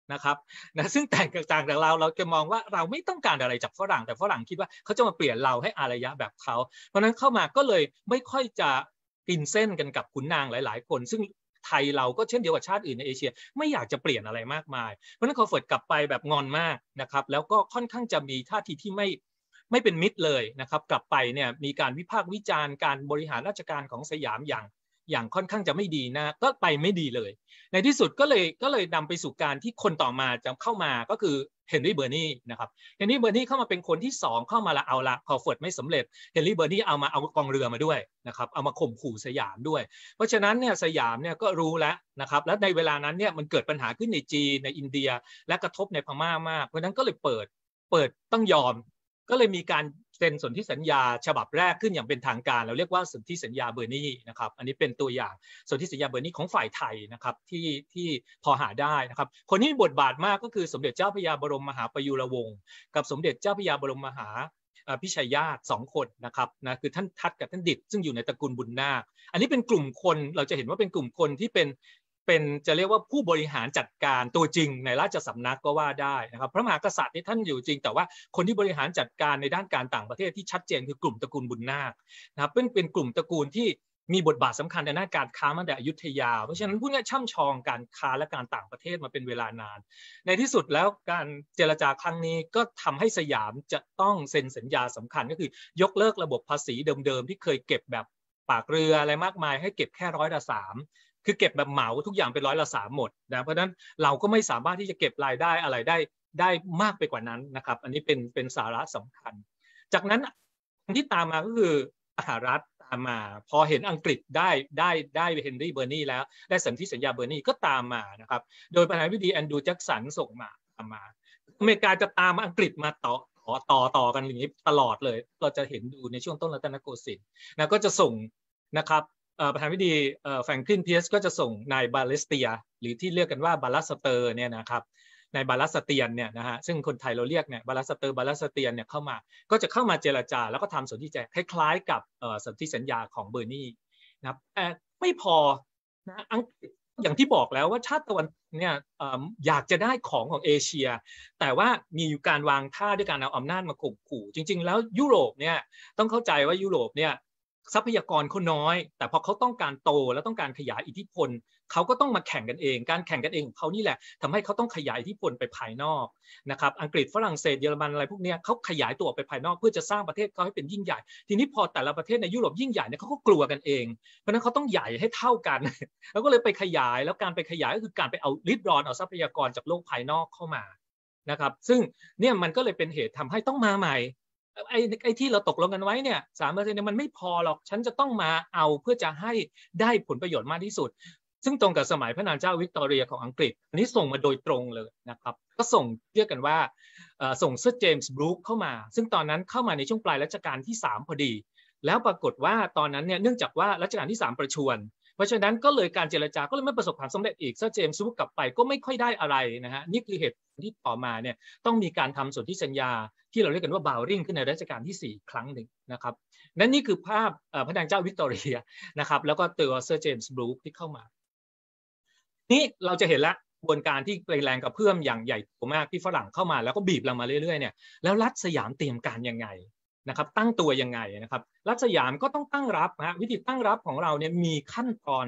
นะครับนะซึ่งแตกต่างจากเราเราจะมองว่าเราไม่ต้องการอะไรจากฝรั่งแต่ฝรั่งคิดว่าเขาจะมาเปลี่ยนเราให้อารยะแบบเขาเพราะนั้นเข้ามาก็เลยไม่ค่อยจะกินเส้นกันกับขุนนางหลายๆคนซึ่งไทยเราก็เช่นเดียวกับชาติอื่นในเอเชียไม่อยากจะเปลี่ยนอะไรมากมายเพราะนั้นคอฟอร์ดกลับไปแบบงอนมากนะครับแล้วก็ค่อนข้างจะมีท่าทีที่ไม่ไม่เป็นมิตรเลยนะครับกลับไปเนี่ยมีการวิพากษ์วิจารณ์การบริหารราชการของสยามอย่างอย่างค่อนข้างจะไม่ดีนะก็ไปไม่ดีเลยในที่สุดก็เลยก็เลยนำไปสู่การที่คนต่อมาจะเข้ามาก็คือเฮนรี่เบอร์นีนะครับเฮนรี่เบอร์นีเข้ามาเป็นคนที่สองเข้ามาละเอาละคอฟอร์ดไม่สำเร็จเฮนรี่เบอร์นีเอามาเอากองเรือมาด้วยนะครับเอามาข่มขู่สยามด้วยเพราะฉะนั้นเนี่ยสยามเนี่ยก็รู้แล้วนะครับและในเวลานั้นเนี่ยมันเกิดปัญหาขึ้นในจีนในอินเดียและกระทบในพม่ามากเพราะฉะนั้นก็เลยเปิดเปิดต้องยอมก็เลยมีการเซ็นสนธิสัญญาฉบับแรกขึ้นอย่างเป็นทางการเราเรียกว่าสนธิสัญญาเบอร์นีนะครับอันนี้เป็นตัวอย่างสนธิสัญญาเบอร์นีของฝ่ายไทยนะครับที่ที่พอหาได้นะครับคนที่มีบทบาทมากก็คือสมเด็จเจ้าพระยาบรมมหาประยุรวงศ์กับสมเด็จเจ้าพระยาบรมมหาพิชัยญาติสองคนนะครับนะคือท่านทัดกับท่านดิษฐ์ซึ่งอยู่ในตระกูลบุญนาคอันนี้เป็นกลุ่มคนเราจะเห็นว่าเป็นกลุ่มคนที่เป็นเป็นจะเรียกว่าผู้บริหารจัดการตัวจริงในราชสำนักก็ว่าได้นะครับพระมหากษัตริย์ที่ท่านอยู่จริงแต่ว่าคนที่บริหารจัดการในด้านการต่างประเทศที่ชัดเจนคือกลุ่มตระกูลบุญนาคนะครับเป็นเป็นกลุ่มตระกูลที่มีบทบาทสำคัญในด้านการค้ามาแต่อยุธยาเพราะฉะนั้นพูดง่ายๆช่ำชองการค้าและการต่างประเทศมาเป็นเวลานานในที่สุดแล้วการเจรจาครั้งนี้ก็ทำให้สยามจะต้องเซ็นสัญญาสำคัญก็คือยกเลิกระบบภาษีเดิมๆที่เคยเก็บแบบปากเรืออะไรมากมายให้เก็บแค่ร้อยละสามคือเก็บแบบเหมาทุกอย่างเป็นร้อยละสามหมดนะเพราะฉะนั้นเราก็ไม่สามารถที่จะเก็บรายได้อะไรได้ได้มากไปกว่านั้นนะครับอันนี้เป็นเป็นสาระสำคัญจากนั้นที่ตามมาก็คือสหรัฐตามมาพอเห็นอังกฤษได้ได้ได้เฮนรี่เบอร์นีแล้วได้สนธิสัญญาเบอร์นีก็ตามมานะครับโดยประธานาธิบดีแอนดรูว์แจ็คสันส่งมาตามมาอเมริกาจะตามอังกฤษมาต่อต่อต่อต่อกันอย่างนี้ตลอดเลยเราจะเห็นดูในช่วงต้นรัตนโกสินทร์นะก็จะส่งนะครับประธานาธิบดีแฟรงคลิน เพียร์สก็จะส่งนายบาเลสเตียหรือที่เรียกกันว่าบาลัสเตอร์เนี่ยนะครับนายบาลัสเตียนเนี่ยนะฮะซึ่งคนไทยเราเรียกเนี่ยบาลัสเตอร์บาลัสเตียนเนี่ยเข้ามาก็จะเข้ามาเจรจาแล้วก็ทำสนธิคล้ายๆกับสนธิสัญญาของเบอร์นีนะครับแต่ไม่พอนะอังกฤษอย่างที่บอกแล้วว่าชาติตะวันเนี่ยอยากจะได้ของของเอเชียแต่ว่ามีการวางท่าด้วยการเอาอำนาจมาข่มขู่จริงๆแล้วยุโรปเนี่ยต้องเข้าใจว่ายุโรปเนี่ยทรัพยากรเขาน้อยแต่พอเขาต้องการโตและต้องการขยายอิทธิพลเขาก็ต้องมาแข่งกันเองการแข่งกันเองของเขานี่แหละทำให้เขาต้องขยายอิทธิพลไปภายนอกนะครับอังกฤษฝรั่งเศสเยอรมันอะไรพวกนี้เขาขยายตัวไปภายนอกเพื่อจะสร้างประเทศเขาให้เป็นยิ่งใหญ่ทีนี้พอแต่ละประเทศในยุโรปยิ่งใหญ่เนี่ยเขาก็กลัวกันเองเพราะนั้นเขาต้องใหญ่ให้เท่ากันแล้วก็เลยไปขยายแล้วการไปขยายก็คือการไปเอาริดรอนเอาทรัพยากรจากโลกภายนอกเข้ามานะครับซึ่งเนี่ยมันก็เลยเป็นเหตุทำให้ต้องมาใหม่ไอ้ไอ้ที่เราตกลงกันไว้เนี่ยสามเปอร์เซ็นต์เนี่ยมันไม่พอหรอกฉันจะต้องมาเอาเพื่อจะให้ได้ผลประโยชน์มากที่สุดซึ่งตรงกับสมัยพระนางเจ้าวิกตอเรียของอังกฤษอันนี้ส่งมาโดยตรงเลยนะครับก็ส่งเรียกกันว่าส่งเซอร์เจมส์บรูคเข้ามาซึ่งตอนนั้นเข้ามาในช่วงปลายรัชกาลที่สามพอดีแล้วปรากฏว่าตอนนั้นเนี่ยเนื่องจากว่ารัชกาลที่สามประชวรเพราะฉะนั้นก็เลยการเจรจาก็เลยไม่ประสบความสำเร็จอีกเซอร์เจมส์บรูคกลับไปก็ไม่ค่อยได้อะไรนะฮะนี่คือเหตุที่ต่อมาเนี่ยต้องมีการทำสนธิสัญญาที่เราเรียกกันว่าบาวริงขึ้นในรัชกาลที่สี่ครั้งหนึ่งนะครับนั่นนี่คือภาพพระนางเจ้าวิกตอเรียนะครับแล้วก็ตัวเซอร์เจมส์บรูคที่เข้ามานี่เราจะเห็นละกระบวนการที่แรงกระเพื่อมอย่างใหญ่โตมากที่ฝรั่งเข้ามาแล้วก็บีบเรามาเรื่อยๆเนี่ยแล้วรัฐสยามเตรียมการยังไงนะครับตั้งตัวยังไงนะครับรัฐสยามก็ต้องตั้งรับนะวิธีตั้งรับของเราเนี่ยมีขั้นตอน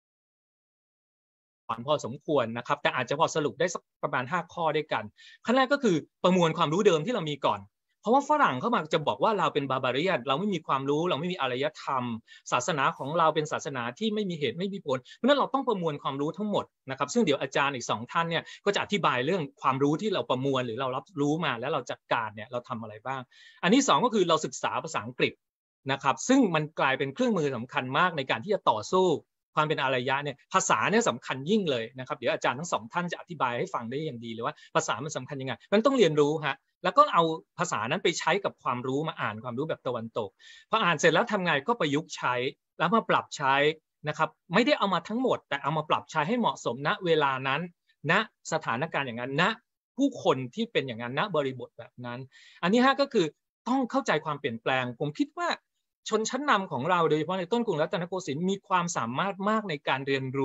พอสมควรนะครับแต่อาจจะพอสรุปได้สักประมาณห้าข้อด้วยกันขั้นแรกก็คือประมวลความรู้เดิมที่เรามีก่อนเพราะว่าฝรั่งเข้ามาจะบอกว่าเราเป็นบาบาเรียนเราไม่มีความรู้เราไม่มีอารยธรรมศาสนาของเราเป็นศาสนาที่ไม่มีเหตุไม่มีผลเพราะฉะนั้นเราต้องประมวลความรู้ทั้งหมดนะครับซึ่งเดี๋ยวอาจารย์อีกสองท่านเนี่ยก็จะอธิบายเรื่องความรู้ที่เราประมวลหรือเรารับรู้มาแล้วเราจัดการเนี่ยเราทำอะไรบ้างอันที่สองก็คือเราศึกษาภาษาอังกฤษนะครับซึ่งมันกลายเป็นเครื่องมือสำคัญมากในการที่จะต่อสู้ความเป็นอารยะเนี่ยภาษาเนี่ยสำคัญยิ่งเลยนะครับเดี๋ยวอาจารย์ทั้งสองท่านจะอธิบายให้ฟังได้อย่างดีเลยว่าภาษามันสำคัญยังไงมันต้องเรียนรู้ฮะแล้วก็เอาภาษานั้นไปใช้กับความรู้มาอ่านความรู้แบบตะวันตกพออ่านเสร็จแล้วทำไงก็ประยุกต์ใช้แล้วมาปรับใช้นะครับไม่ได้เอามาทั้งหมดแต่เอามาปรับใช้ให้เหมาะสมณเวลานั้นณสถานการณ์อย่างนั้นณผู้คนที่เป็นอย่างนั้นณบริบทแบบนั้นอันนี้ฮะก็คือต้องเข้าใจความเปลี่ยนแปลงผมคิดว่าชนชั้นนำของเราโดยเฉพาะในต้นกรุงรัตนโกสินทร์มีความสามารถมากในการเรียนรู้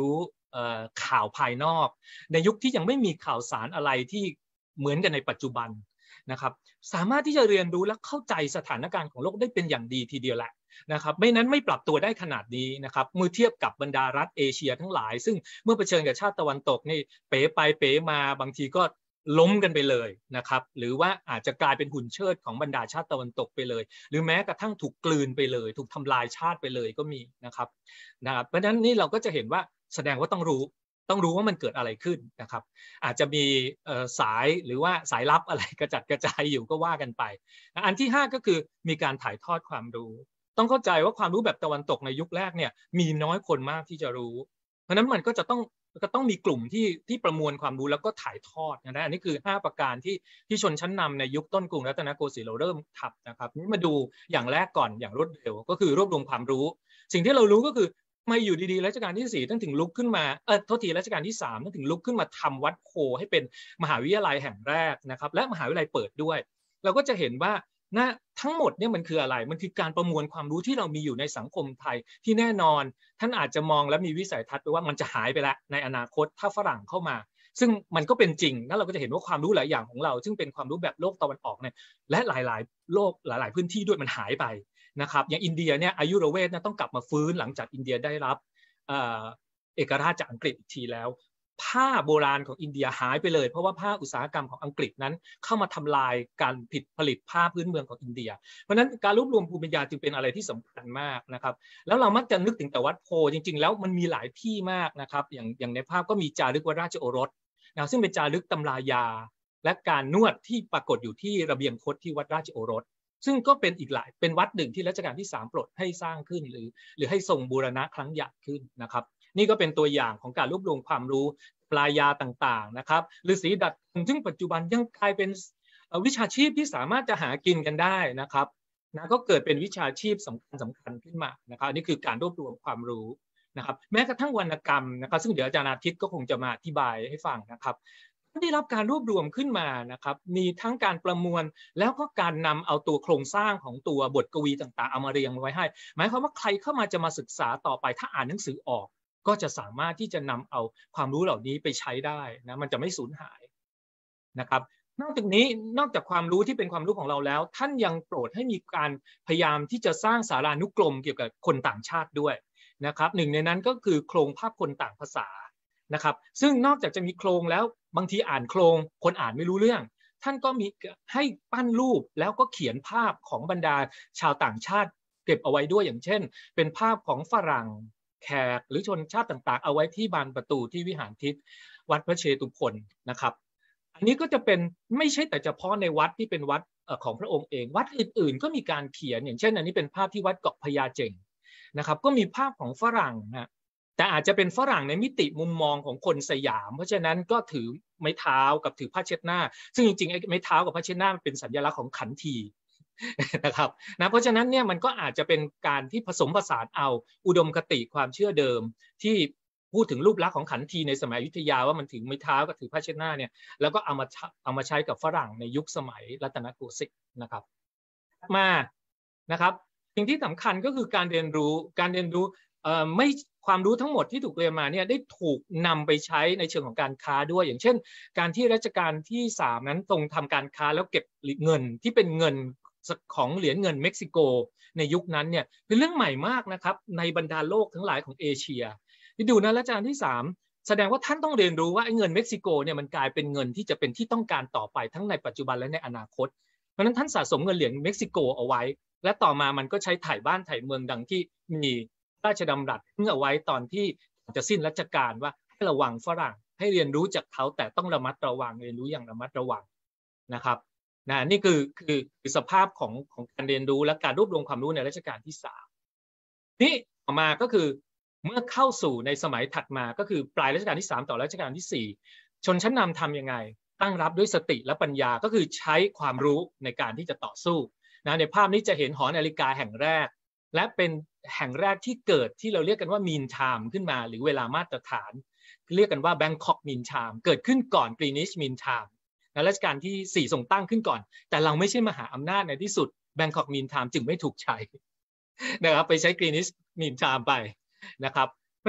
ข่าวภายนอกในยุคที่ยังไม่มีข่าวสารอะไรที่เหมือนกันในปัจจุบันนะครับสามารถที่จะเรียนรู้และเข้าใจสถานการณ์ของโลกได้เป็นอย่างดีทีเดียวแหละนะครับไม่นั้นไม่ปรับตัวได้ขนาดนี้นะครับเมื่อเทียบกับบรรดารัฐเอเชียทั้งหลายซึ่งเมื่อเผชิญกับชาติตะวันตกนี่เป๋ไปเป๋มาบางทีก็ล้มกันไปเลยนะครับหรือว่าอาจจะกลายเป็นหุ่นเชิดของบรรดาชาติตะวันตกไปเลยหรือแม้กระทั่งถูกกลืนไปเลยถูกทำลายชาติไปเลยก็มีนะครับนะครับเพราะฉะนั้นนี่เราก็จะเห็นว่าแสดงว่าต้องรู้ต้องรู้ว่ามันเกิดอะไรขึ้นนะครับอาจจะมีสายหรือว่าสายลับอะไรกระจัดกระจายอยู่ก็ว่ากันไปอันที่ห้าก็คือมีการถ่ายทอดความรู้ต้องเข้าใจว่าความรู้แบบตะวันตกในยุคแรกเนี่ยมีน้อยคนมากที่จะรู้เพราะฉะนั้นมันก็จะต้องก็ต้องมีกลุ่มที่ที่ประมวลความรู้แล้วก็ถ่ายทอดนะอันนี้คือห้าประการที่ที่ชนชั้นนำในยุคต้นกรุงรัตนโกสินทร์เราเริ่มทำนะครับนี่มาดูอย่างแรกก่อนอย่างรวดเร็วก็คือรวบรวมความรู้สิ่งที่เรารู้ก็คือไม่อยู่ดีๆรัชกาลที่สี่ต้องถึงลุกขึ้นมาเออโทษทีรัชกาลที่สามต้องถึงลุกขึ้นมาทำวัดโพให้เป็นมหาวิทยาลัยแห่งแรกนะครับและมหาวิทยาลัยเปิดด้วยเราก็จะเห็นว่านะทั้งหมดเนี่ยมันคืออะไรมันคือการประมวลความรู้ที่เรามีอยู่ในสังคมไทยที่แน่นอนท่านอาจจะมองและมีวิสัยทัศน์ไปว่ามันจะหายไปแล้วในอนาคตถ้าฝรั่งเข้ามาซึ่งมันก็เป็นจริงแล้วเราก็จะเห็นว่าความรู้หลายอย่างของเราซึ่งเป็นความรู้แบบโลกตะวันออกเนี่ยและหลายๆโลกหลายๆพื้นที่ด้วยมันหายไปนะครับอย่างอินเดียเนี่ยอายุรเวทต้องกลับมาฟื้นหลังจากอินเดียได้รับเอ่อเอกราชจากอังกฤษอีกทีแล้วผ้าโบราณของอินเดียหายไปเลยเพราะว่าผ้าอุตสาหกรรมของอังกฤษนั้นเข้ามาทำลายการผิดผลิตผ้าพื้นเมืองของอินเดียเพราะฉะนั้นการรวบรวมภูมิปัญญาจึงเป็นอะไรที่สำคัญมากนะครับแล้วเรามักจะนึกถึงแต่วัดโพจริงๆแล้วมันมีหลายที่มากนะครับอย่างอย่างในภาพก็มีจารึกวัดราชโอรสนะซึ่งเป็นจารึกตำรายาและการนวดที่ปรากฏอยู่ที่ระเบียงคดที่วัดราชโอรสซึ่งก็เป็นอีกหลายเป็นวัดหนึ่งที่รัชกาลที่สามโปรดให้สร้างขึ้นหรือหรือให้ทรงบูรณะครั้งใหญ่ขึ้นนะครับนี่ก็เป็นตัวอย่างของการรวบรวมความรู้ปลายาต่างๆนะครับฤาษีดัดซึ่งปัจจุบันยังกลายเป็นวิชาชีพที่สามารถจะหากินกันได้นะครับนะก็เกิดเป็นวิชาชีพสำคัญสำคัญขึ้นมานะครับนี่คือการรวบรวมความรู้นะครับแม้กระทั่งวรรณกรรมนะครับซึ่งเดี๋ยวอาจารย์อาทิตย์ก็คงจะมาอธิบายให้ฟังนะครับได้รับการรวบรวมขึ้นมานะครับมีทั้งการประมวลแล้วก็การนำเอาตัวโครงสร้างของตัวบทกวีต่างๆเอามาเรียงไว้ให้หมายความว่าใครเข้ามาจะมาศึกษาต่อไปถ้าอ่านหนังสือออกก็จะสามารถที่จะนำเอาความรู้เหล่านี้ไปใช้ได้นะมันจะไม่สูญหายนะครับนอกจากนี้นอกจากความรู้ที่เป็นความรู้ของเราแล้วท่านยังโปรดให้มีการพยายามที่จะสร้างสารานุกรมเกี่ยวกับคนต่างชาติด้วยนะครับหนึ่งในนั้นก็คือโครงภาพคนต่างภาษานะครับซึ่งนอกจากจะมีโครงแล้วบางทีอ่านโครงคนอ่านไม่รู้เรื่องท่านก็มีให้ปั้นรูปแล้วก็เขียนภาพของบรรดาชาวต่างชาติเก็บเอาไว้ด้วยอย่างเช่นเป็นภาพของฝรั่งแขกหรือชนชาติต่างๆเอาไว้ที่บานประตูที่วิหารทิศวัดพระเชตุพนนะครับอันนี้ก็จะเป็นไม่ใช่แต่เฉพาะในวัดที่เป็นวัดของพระองค์เองวัดอื่นๆก็มีการเขียนอย่างเช่นอันนี้เป็นภาพที่วัดเกาะพญาเจงนะครับก็มีภาพของฝรั่งนะแต่อาจจะเป็นฝรั่งในมิติมุมมองของคนสยามเพราะฉะนั้นก็ถือไม้เท้ากับถือผ้าเช็ดหน้าซึ่งจริงๆไอ้ไม้เท้ากับผ้าเช็ดหน้ามันเป็นสัญลักษณ์ของขันทีนะครับนะเพราะฉะนั้นเนี่ยมันก็อาจจะเป็นการที่ผสมผสานเอาอุดมคติความเชื่อเดิมที่พูดถึงรูปลักษณ์ของขันทีในสมัยอยุธยาว่ามันถือไม้เท้ากับถือผ้าเช็ดหน้าเนี่ยแล้วก็เอามาเอามาใช้กับฝรั่งในยุคสมัยรัตนโกสินทร์นะครับมานะครับสิ่งที่สำคัญก็คือการเรียนรู้การเรียนรู้เอ่อไม่ความรู้ทั้งหมดที่ถูกเรียนมาเนี่ยได้ถูกนำไปใช้ในเชิงของการค้าด้วยอย่างเช่นการที่รัชกาลที่สามนั้นทรงทำการค้าแล้วเก็บเงินที่เป็นเงินของเหรียญเงินเม็กซิโกในยุคนั้นเนี่ยเป็นเรื่องใหม่มากนะครับในบรรดาโลกทั้งหลายของเอเชียที่ดูนะรัชกาลที่สามแสดงว่าท่านต้องเรียนรู้ว่าไอ้เงินเม็กซิโกเนี่ยมันกลายเป็นเงินที่จะเป็นที่ต้องการต่อไปทั้งในปัจจุบันและในอนาคตเพราะฉะนั้นท่านสะสมเงินเหรียญเม็กซิโกเอาไว้และต่อมามันก็ใช้ถ่ายบ้านถ่ายเมืองดังที่มีราชดำรัสเมื่อเอาไว้ตอนที่จะสิ้นรัชกาลว่าให้ระวังฝรั่งให้เรียนรู้จากเขาแต่ต้องระมัดระวังเรียนรู้อย่างระมัดระวังนะครับนะนี่คือคือคือสภาพของของการเรียนรู้และการรวบรวมความรู้ในรัชกาลที่สามนี่ต่อมาก็คือเมื่อเข้าสู่ในสมัยถัดมาก็คือปลายรัชกาลที่สามต่อรัชกาลที่สี่ชนชั้นนำทำยังไงตั้งรับด้วยสติและปัญญาก็คือใช้ความรู้ในการที่จะต่อสู้นะในภาพนี้จะเห็นหอนาฬิกาแห่งแรกและเป็นแห่งแรกที่เกิดที่เราเรียกกันว่า mean time ขึ้นมาหรือเวลามาตรฐานเรียกกันว่า Bangkok mean time เกิดขึ้นก่อน Greenwich mean time ในรัชกาลที่สี่ทรงตั้งขึ้นก่อนแต่เราไม่ใช่มหาอำนาจในที่สุด Bangkok mean time จึงไม่ถูกใช้นะครับไปใช้ Greenwich mean time ไปนะครับเพราะฉะนั้นค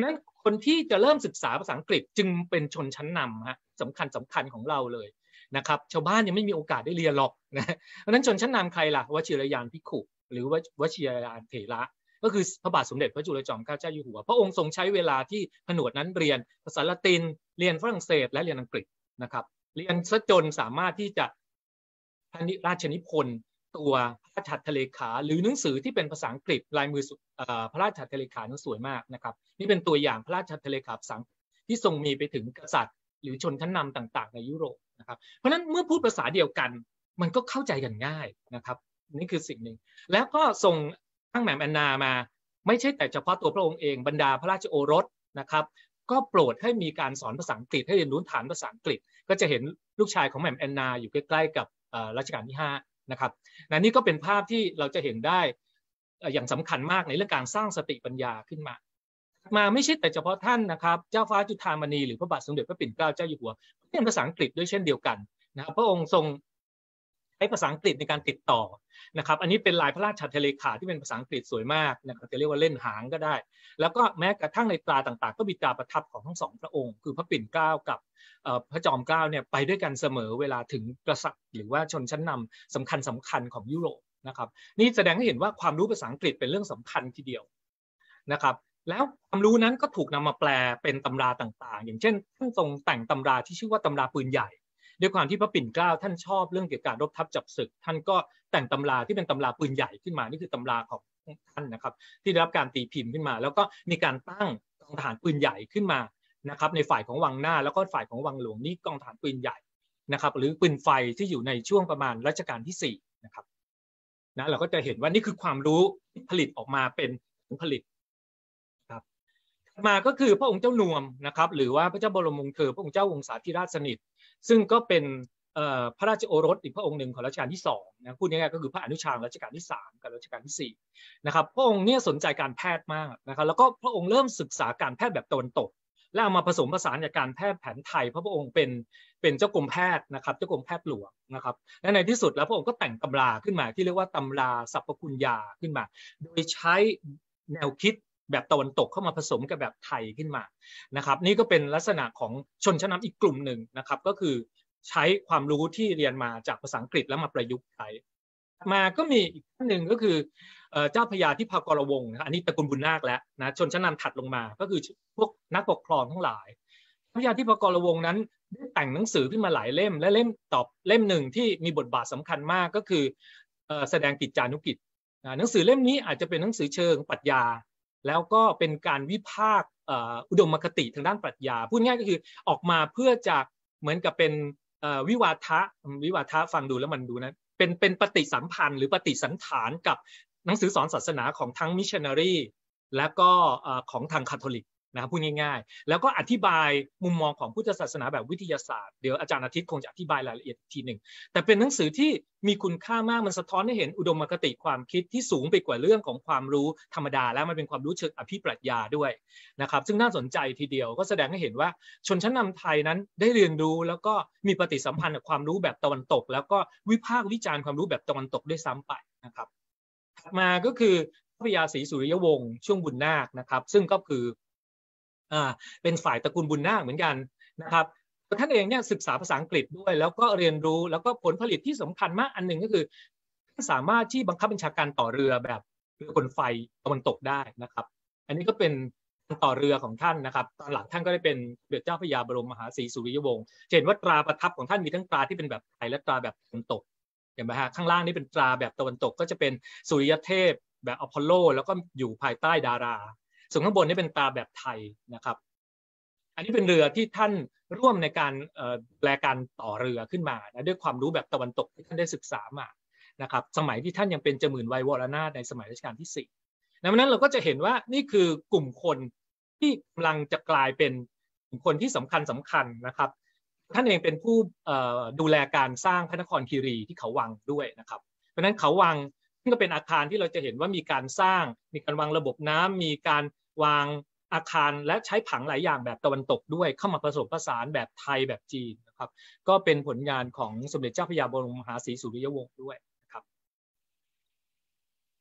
คนที่จะเริ่มศึกษาภาษาอังกฤษจึงเป็นชนชั้นนำฮะสำคัญสำคัญของเราเลยนะครับชาวบ้านยังไม่มีโอกาสได้เรียนหรอกนะเพราะนั้นชนชั้นนำใครล่ะวชิรยานภิกขุหรือว่าวชิรยานเถระก็คือพระบาทสมเด็จพระจุลจอมเกล้าเจ้าอยู่หัวพระองค์ทรงใช้เวลาที่ผนวดนั้นเรียนภาษาละตินเรียนฝรั่งเศสและเรียนอังกฤษนะครับเรียนซะจนสามารถที่จะราชนิพนธ์ตัวพระราชหัตถเลขาหรือหนังสือที่เป็นภาษาอังกฤษลายมือพระราชหัตถเลขานั้นสวยมากนะครับนี่เป็นตัวอย่างพระราชหัตถเลขาภาษาที่ทรงมีไปถึงกษัตริย์หรือชนชั้นนำต่างๆในยุโรปนะครับเพราะฉะนั้นเมื่อพูดภาษาเดียวกันมันก็เข้าใจกันง่ายนะครับนี่คือสิ่งหนึ่งแล้วก็ทรงตั้งแหม่มแอนนามาไม่ใช่แต่เฉพาะตัวพระองค์เองบรรดาพระราชโอรสนะครับก็โปรดให้มีการสอนภาษาอังกฤษให้เรียนรู้ฐานภาษาอังกฤษก็จะเห็นลูกชายของแหม่มแอนนาอยู่ใกล้ๆกับรัชกาลที่ห้านะครับและนี่ก็เป็นภาพที่เราจะเห็นได้อย่างสำคัญมากในเรื่องการสร้างสติปัญญาขึ้นมามาไม่ใช่แต่เฉพาะท่านนะครับเจ้าฟ้าจุฑามณีหรือพระบาทสมเด็จพระปิ่นเกล้าเจ้าอยู่หัวเรียนภาษาอังกฤษด้วยเช่นเดียวกันนะครับพระองค์ทรงใช้ภาษาอังกฤษในการติดต่อนะครับอันนี้เป็นลายพระราชหัตถเลขาที่เป็นภาษาอังกฤษสวยมากนะครับจะเรียกว่าเล่นหางก็ได้แล้วก็แม้กระทั่งในตราต่างๆก็มีตราประทับของทั้งสองพระองค์คือพระปิ่นเกล้ากับพระจอมเกล้าเนี่ยไปด้วยกันเสมอเวลาถึงกษัตริย์หรือว่าชนชั้นนำสำคัญสำคัญของยุโรปนะครับนี่แสดงให้เห็นว่าความรู้ภาษาอังกฤษเป็นเรื่องสำคัญทีเดียวนะครับแล้วความรู้นั้นก็ถูกนำมาแปลเป็นตำราต่างๆอย่างเช่นท่านทรงแต่งตำราที่ชื่อว่าตำราปืนใหญ่ด้วยความที่พระปิ่นเกล้าท่านชอบเรื่องเกี่ยวกับการรบทัพจับศึกท่านก็แต่งตำราที่เป็นตำราปืนใหญ่ขึ้นมานี่คือตำราของท่านนะครับที่ได้รับการตีพิมพ์ขึ้นมาแล้วก็มีการตั้งกองทหารปืนใหญ่ขึ้นมานะครับในฝ่ายของวังหน้าแล้วก็ฝ่ายของวังหลวงนี่กองทหารปืนใหญ่นะครับหรือปืนไฟที่อยู่ในช่วงประมาณรัชกาลที่สี่นะครับนะเราก็จะเห็นว่านี่คือความรู้ที่ผลิตออกมาเป็นผลผลิตครับมาก็คือพระองค์เจ้านวมนะครับหรือว่าพระเจ้าบรมวงศ์เธอพระองค์เจ้าวงศาธิราชสนิทซึ่งก็เป็นพระราชโอรสอีกพระองค์หนึ่งของรัชกาลที่สองนะพูดง่ายๆก็คือพระอนุชารัชกาลที่สามกับรัชกาลที่สี่นะครับพระองค์เนี่ยสนใจการแพทย์มากนะครับแล้วก็พระองค์เริ่มศึกษาการแพทย์แบบตะวันตกแล้วเอามาผสมผสานกับการแพทย์แผนไทยเพราะพระองค์เป็นเป็นเจ้ากรมแพทย์นะครับเจ้ากรมแพทย์หลวงนะครับและในที่สุดแล้วพระองค์ก็แต่งตำราขึ้นมาที่เรียกว่าตำราสรรพคุณยาขึ้นมาโดยใช้แนวคิดแบบตะวันตกเข้ามาผสมกับแบบไทยขึ้นมานะครับนี่ก็เป็นลักษณะของชนชั้นนำอีกกลุ่มหนึ่งนะครับก็คือใช้ความรู้ที่เรียนมาจากภาษาอังกฤษแล้วมาประยุกต์ใช้มาก็มีอีกท่านหนึ่งก็คือเจ้าพญาธิภากรวงศ์อันนี้ตระกูลบุญนาคแล้วนะชนชั้นนำถัดลงมาก็คือพวกนักปกครองทั้งหลายพญาธิภากรวงศ์นั้นได้แต่งหนังสือขึ้นมาหลายเล่มและเล่มตอบเล่มหนึ่งที่มีบทบาทสำคัญมากก็คือแสดงกิจจานุกิจหนังสือเล่มนี้อาจจะเป็นหนังสือเชิงปรัชญาแล้วก็เป็นการวิพากษ์อุดมคติทางด้านปรัชญาพูดง่ายก็คือออกมาเพื่อจะเหมือนกับเป็นวิวาทะวิวาทะฟังดูแล้วมันดูนะเป็นเป็นปฏิสัมพันธ์หรือปฏิสันฐานกับหนังสือสอนศาสนาของทั้งมิชชันนารีและก็ของทางคาทอลิกนะพูดง่ายๆแล้วก็อธิบายมุมมองของพุทธศาสนาแบบวิทยาศาสตร์เดี๋ยวอาจารย์อาทิตย์คงจะอธิบายรายละเอียดอีกทีหนึ่งแต่เป็นหนังสือที่มีคุณค่ามากมันสะท้อนให้เห็นอุดมคติความคิดที่สูงไปกว่าเรื่องของความรู้ธรรมดาแล้วมันเป็นความรู้เชิงอภิปรัชญาด้วยนะครับซึ่งน่าสนใจทีเดียวก็แสดงให้เห็นว่าชนชั้นนำไทยนั้นได้เรียนรู้แล้วก็มีปฏิสัมพันธ์กับความรู้แบบตะวันตกแล้วก็วิพากษ์วิจารณ์ความรู้แบบตะวันตกด้วยซ้ำไปนะครับมาก็คือพระพญาศรีสุริยวงศ์ช่วงบุญนาคนะครับซึ่งก็คืออ่าเป็นฝ่ายตระกูลบุญนาคเหมือนกันนะครับท่านเองเนี่ยศึกษาภาษาอังกฤษด้วยแล้วก็เรียนรู้แล้วก็ผลผลิตที่สำคัญมากอันหนึ่งก็คือสามารถที่บังคับบัญชาการต่อเรือแบบเรือกลไฟตะวันตกได้นะครับอันนี้ก็เป็นต่อเรือของท่านนะครับตอนหลังท่านก็ได้เป็นสมเด็จเจ้าพระยาบรมมหาศรีสุริยวงศ์เห็นว่าตราประทับของท่านมีทั้งตราที่เป็นแบบไทยและตราแบบตะวันตกเห็นไหมฮะข้างล่างนี่เป็นตราแบบตะวันตกก็จะเป็นสุริยเทพแบบอพอลโลแล้วก็อยู่ภายใต้ดาราส่วนข้างบนนี่เป็นตราแบบไทยนะครับอันนี้เป็นเรือที่ท่านร่วมในการแปลการต่อเรือขึ้นมานะด้วยความรู้แบบตะวันตกที่ท่านได้ศึกษามานะครับสมัยที่ท่านยังเป็นเจมื่นไวยวรนาถในสมัยรัชกาลที่สี่ดังนั้นเราก็จะเห็นว่านี่คือกลุ่มคนที่กำลังจะกลายเป็นกลุ่มคนที่สำคัญสำคัญนะครับท่านเองเป็นผู้ดูแลการสร้างพระนครคีรีที่เขาวังด้วยนะครับเพราะฉะนั้นเขาวังก็เป็นอาคารที่เราจะเห็นว่ามีการสร้างมีการวางระบบน้ำมีการวางอาคารและใช้ผังหลายอย่างแบบตะวันตกด้วยเข้ามาผสมผสานแบบไทยแบบจีนนะครับก็เป็นผลงานของสมเด็จเจ้าพระยาบรมมหาศรีสุริยวงศ์ด้วยนะครับ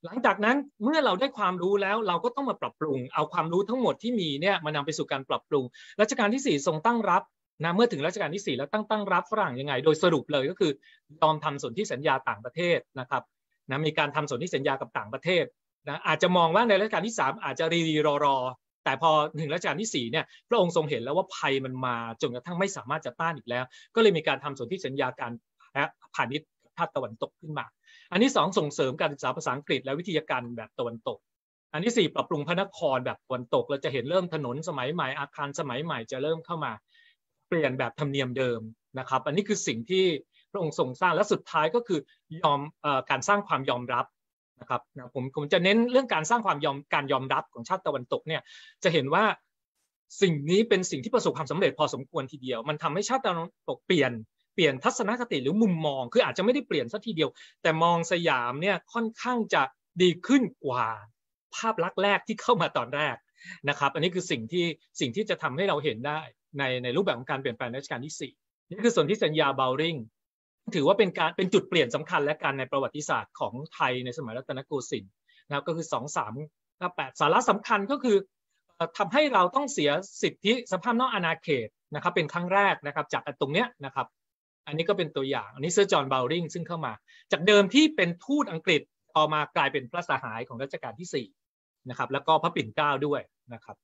หลังจากนั้นเมื่อเราได้ความรู้แล้วเราก็ต้องมาปรับปรุงเอาความรู้ทั้งหมดที่มีเนี่ยมานำไปสู่การปรับปรุงรัชกาลที่สี่ทรงตั้งรับนะเมื่อถึงรัชกาลที่สี่แล้วตั้งตั้งรับฝรั่งยังไงโดยสรุปเลยก็คือยอมทำสนธิสัญญาต่างประเทศนะครับนะมีการทำสนธิสัญญากับต่างประเทศนะอาจจะมองว่าในรัชกาลที่สามอาจจะรีรีรอรอแต่พอถึงรัชกาลที่สี่เนี่ยพระองค์ทรงเห็นแล้วว่าภัยมันมาจนกระทั่งไม่สามารถจะต้านอีกแล้วก็เลยมีการทำสนธิสัญญาการพาณิชย์ภาคตะวันตกขึ้นมาอันที่สองส่งเสริมการศึกษาภาษาอังกฤษและวิทยาการแบบตะวันตกอันที่สี่ปรับปรุงพระนครแบบตะวันตกเราจะเห็นเริ่มถนนสมัยใหม่อาคารสมัยใหม่จะเริ่มเข้ามาเปลี่ยนแบบธรรมเนียมเดิมนะครับอันนี้คือสิ่งที่พระองค์ทรงสร้างและสุดท้ายก็คือยอมเอ่อการสร้างความยอมรับนะครับนะผมผมจะเน้นเรื่องการสร้างความยอมการยอมรับของชาติตะวันตกเนี่ยจะเห็นว่าสิ่งนี้เป็นสิ่งที่ประสบความสำเร็จพอสมควรทีเดียวมันทำให้ชาติตะวันตกเปลี่ยนเปลี่ยนทัศนคติหรือมุมมองคืออาจจะไม่ได้เปลี่ยนซะทีเดียวแต่มองสยามเนี่ยค่อนข้างจะดีขึ้นกว่าภาพลักษณ์แรกที่เข้ามาตอนแรกนะครับอันนี้คือสิ่งที่สิ่งที่จะทำให้เราเห็นได้ในในรูปแบบของการเปลี่ยนแปลงในรัชกาลที่สี่นี่คือส่วนที่สัญญาเบลริงถือว่าเป็นการเป็นจุดเปลี่ยนสำคัญและกันในประวัติศาสตร์ของไทยในสมัยรัตนโกสินทร์นะครับก็คือสองสามแปดสาระสำคัญก็คือทำให้เราต้องเสียสิทธิสภาพนอกอาณาเขตนะครับเป็นครั้งแรกนะครับจากตรงเนี้ยนะครับอันนี้ก็เป็นตัวอย่างอันนี้เซอร์จอห์นเบลริงซึ่งเข้ามาจากเดิมที่เป็นทูตอังกฤษต่อมากลายเป็นพระสหายของรัชกาลที่สี่นะครับแล้วก็พระปิ่นเกล้าด้วยนะครับ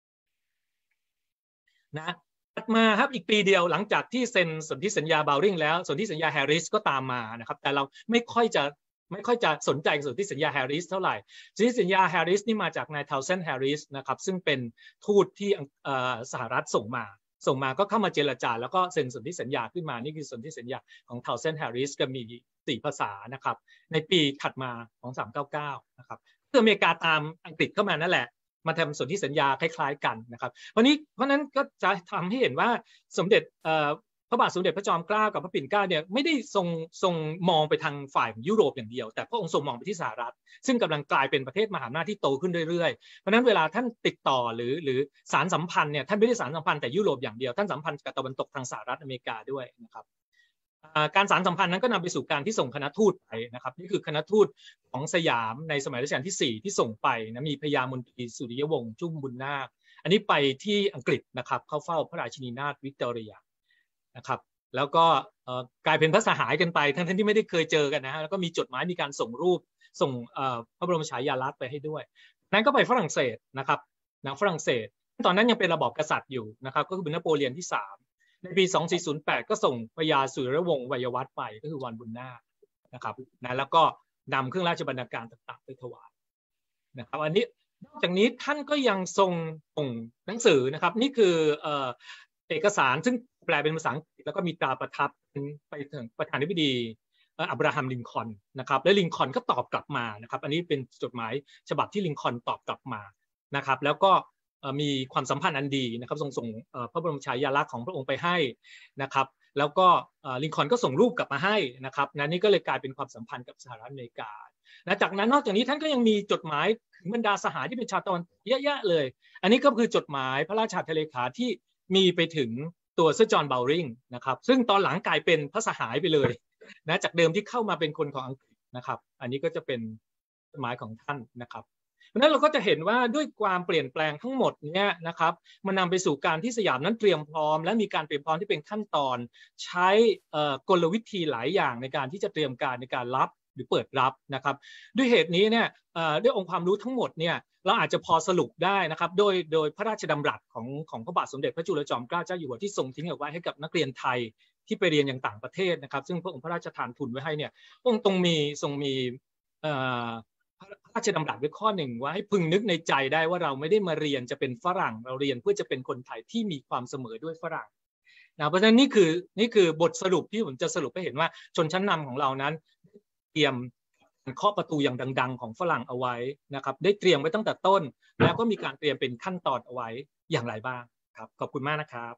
นะถัดมาครับอีกปีเดียวหลังจากที่เซ็นสนธิสัญญาเบลริงแล้วสนธิสัญญาแฮร์ริสก็ตามมานะครับแต่เราไม่ค่อยจะไม่ค่อยจะสนใจสนธิสัญญาแฮร์ริสเท่าไหร่สนธิสัญญาแฮร์ริสนี่มาจากนายทาวเซนด์แฮร์ริสนะครับซึ่งเป็นทูตที่สหรัฐส่งมาส่งมาก็เข้ามาเจรจาแล้วก็เซ็นสนธิสัญญาขึ้นมานี่คือสนธิสัญญาของทาวเซนด์แฮร์ริสก็มีสี่ภาษานะครับในปีถัดมาของสามเก้าเก้านะครับคืออเมริกาตามอังกฤษเข้ามานั่นแหละมาทำสนธิสัญญาคล้ายๆกันนะครับเพราะนี้เพราะนั้นก็จะทำให้เห็นว่าสมเด็จพระบาทสมเด็จพระจอมเกล้ากับพระปิ่นเกล้าเนี่ยไม่ได้ทรงทรงมองไปทางฝ่ายยุโรปอย่างเดียวแต่พระองค์ทรงมองไปที่สหรัฐซึ่งกำลังกลายเป็นประเทศมหาอำนาจที่โตขึ้นเรื่อยๆเพราะนั้นเวลาท่านติดต่อหรือหรือสารสัมพันธ์เนี่ยท่านไม่ได้สารสัมพันธ์แต่ยุโรปอย่างเดียวท่านสัมพันธ์กับตะวันตกทางสหรัฐอเมริกาด้วยนะครับการสารสัมพันธ์นั้นก็นำไปสู่การที่ส่งคณะทูตไปนะครับนี่คือคณะทูตของสยามในสมัยรัชกาลที่สี่ที่ส่งไปนะมีพญามนตรีสุริยวงศ์ชุ่มบุญนาคอันนี้ไปที่อังกฤษนะครับเข้าเฝ้าพระราชินีนาถวิกตอเรียนะครับแล้วก็กลายเป็นพระสหายกันไปทั้งที่ไม่ได้เคยเจอกันนะฮะแล้วก็มีจดหมายมีการส่งรูปส่งพระบรมฉายาลักษณ์ไปให้ด้วยนั้นก็ไปฝรั่งเศสนะครับนะฝรั่งเศสตอนนั้นยังเป็นระบอบกษัตริย์อยู่นะครับก็คือนโปเลียนที่สามในปีสองพันสี่ร้อยแปดก็ส่งพญาสุริยวงศ์วัยวัฒน์ไปก็คือวันบุญนาคนะครับนะแล้วก็นำเครื่องราชบรรณาการต่างๆไปถวายนะครับอันนี้นอกจากนี้ท่านก็ยังทรงส่งหนังสือนะครับนี่คือเอกสารซึ่งแปลเป็นภาษาอังกฤษแล้วก็มีตราประทับไปถึงประธานาธิบดีอับราฮัมลินคอล์นนะครับและลินคอล์นก็ตอบกลับมานะครับอันนี้เป็นจดหมายฉบับที่ลินคอล์นตอบกลับมานะครับแล้วก็มีความสัมพันธ์อันดีนะครับส่งส่งพระบรมฉายาลักษณ์ของพระองค์ไปให้นะครับแล้วก็ลินคอล์นก็ส่งรูปกลับมาให้นะครับนั่นนี่ก็เลยกลายเป็นความสัมพันธ์กับสหรัฐอเมริกานะจากนั้นนอกจากนี้ท่านก็ยังมีจดหมายถึงบรรดาสหายที่เป็นชาวตะวันเยอะแยะเลยอันนี้ก็คือจดหมายพระราชาธิเลขาที่มีไปถึงตัวเซอร์จอห์นเบลริงนะครับซึ่งตอนหลังกลายเป็นพระสหายไปเลยนะจากเดิมที่เข้ามาเป็นคนของอังกฤษนะครับอันนี้ก็จะเป็นจดหมายของท่านนะครับเพราะฉะนั้นเราก็จะเห็นว่าด้วยความเปลี่ยนแปลงทั้งหมดนี้นะครับมันนำไปสู่การที่สยามนั้นเตรียมพร้อมและมีการเตรียมพร้อมที่เป็นขั้นตอนใช้กลวิธีหลายอย่างในการที่จะเตรียมการในการรับหรือเปิดรับนะครับด้วยเหตุนี้เนี่ยด้วยองค์ความรู้ทั้งหมดเนี่ยเราอาจจะพอสรุปได้นะครับโดยโดยพระราชดำรัสของของพระบาทสมเด็จพระจุลจอมเกล้าเจ้าอยู่หัวที่ทรงทิ้งเอาไว้ให้กับนักเรียนไทยที่ไปเรียนอย่างต่างประเทศนะครับซึ่งพระองค์พระราชทานทุนไว้ให้เนี่ยพระองค์ตรงมีทรงมีพระราชดำรัสไว้ข้อหนึ่งว่าให้พึงนึกในใจได้ว่าเราไม่ได้มาเรียนจะเป็นฝรั่งเราเรียนเพื่อจะเป็นคนไทยที่มีความเสมอด้วยฝรั่งนะเพราะฉะนั้นนี่คือนี่คือบทสรุปที่ผมจะสรุปให้เห็นว่าชนชั้นนำของเรานั้นเตรียมเคาะประตูอย่างดังๆของฝรั่งเอาไว้นะครับได้เตรียมไว้ตั้งแต่ต้นแล้วก็มีการเตรียมเป็นขั้นตอนเอาไว้อย่างไรบ้างครับขอบคุณมากนะครับ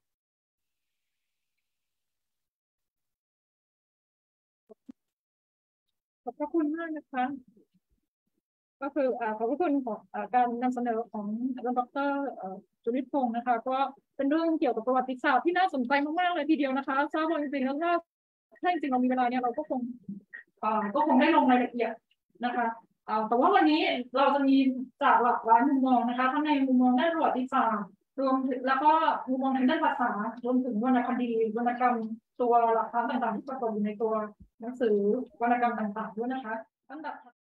ขอบพระคุณมากนะคะก็คือขอบพระคุณของการนำเสนอของอาจารย์ดร.จุลิศพงศ์นะคะก็เป็นเรื่องเกี่ยวกับประวัติศาสตร์ที่น่าสนใจมากๆเลยทีเดียวนะคะทราบว่าจริงๆแล้วถ้าถ้าจริงๆเรามีเวลาเนี่ยเราก็คงก็คงได้ลงรายละเอียดนะคะอ่าแต่ว่าวันนี้เราจะมีจากหลากหลายมุมมองนะคะทั้งในมุมมองด้านประวัติศาสตร์รวมถึงแล้วก็มุมมองทางด้านภาษารวมถึงวรรณคดีวรรณกรรมตัวหลักฐานต่างๆที่ปรากฏอยู่ในตัวหนังสือวรรณกรรมต่างๆด้วยนะคะอันดับ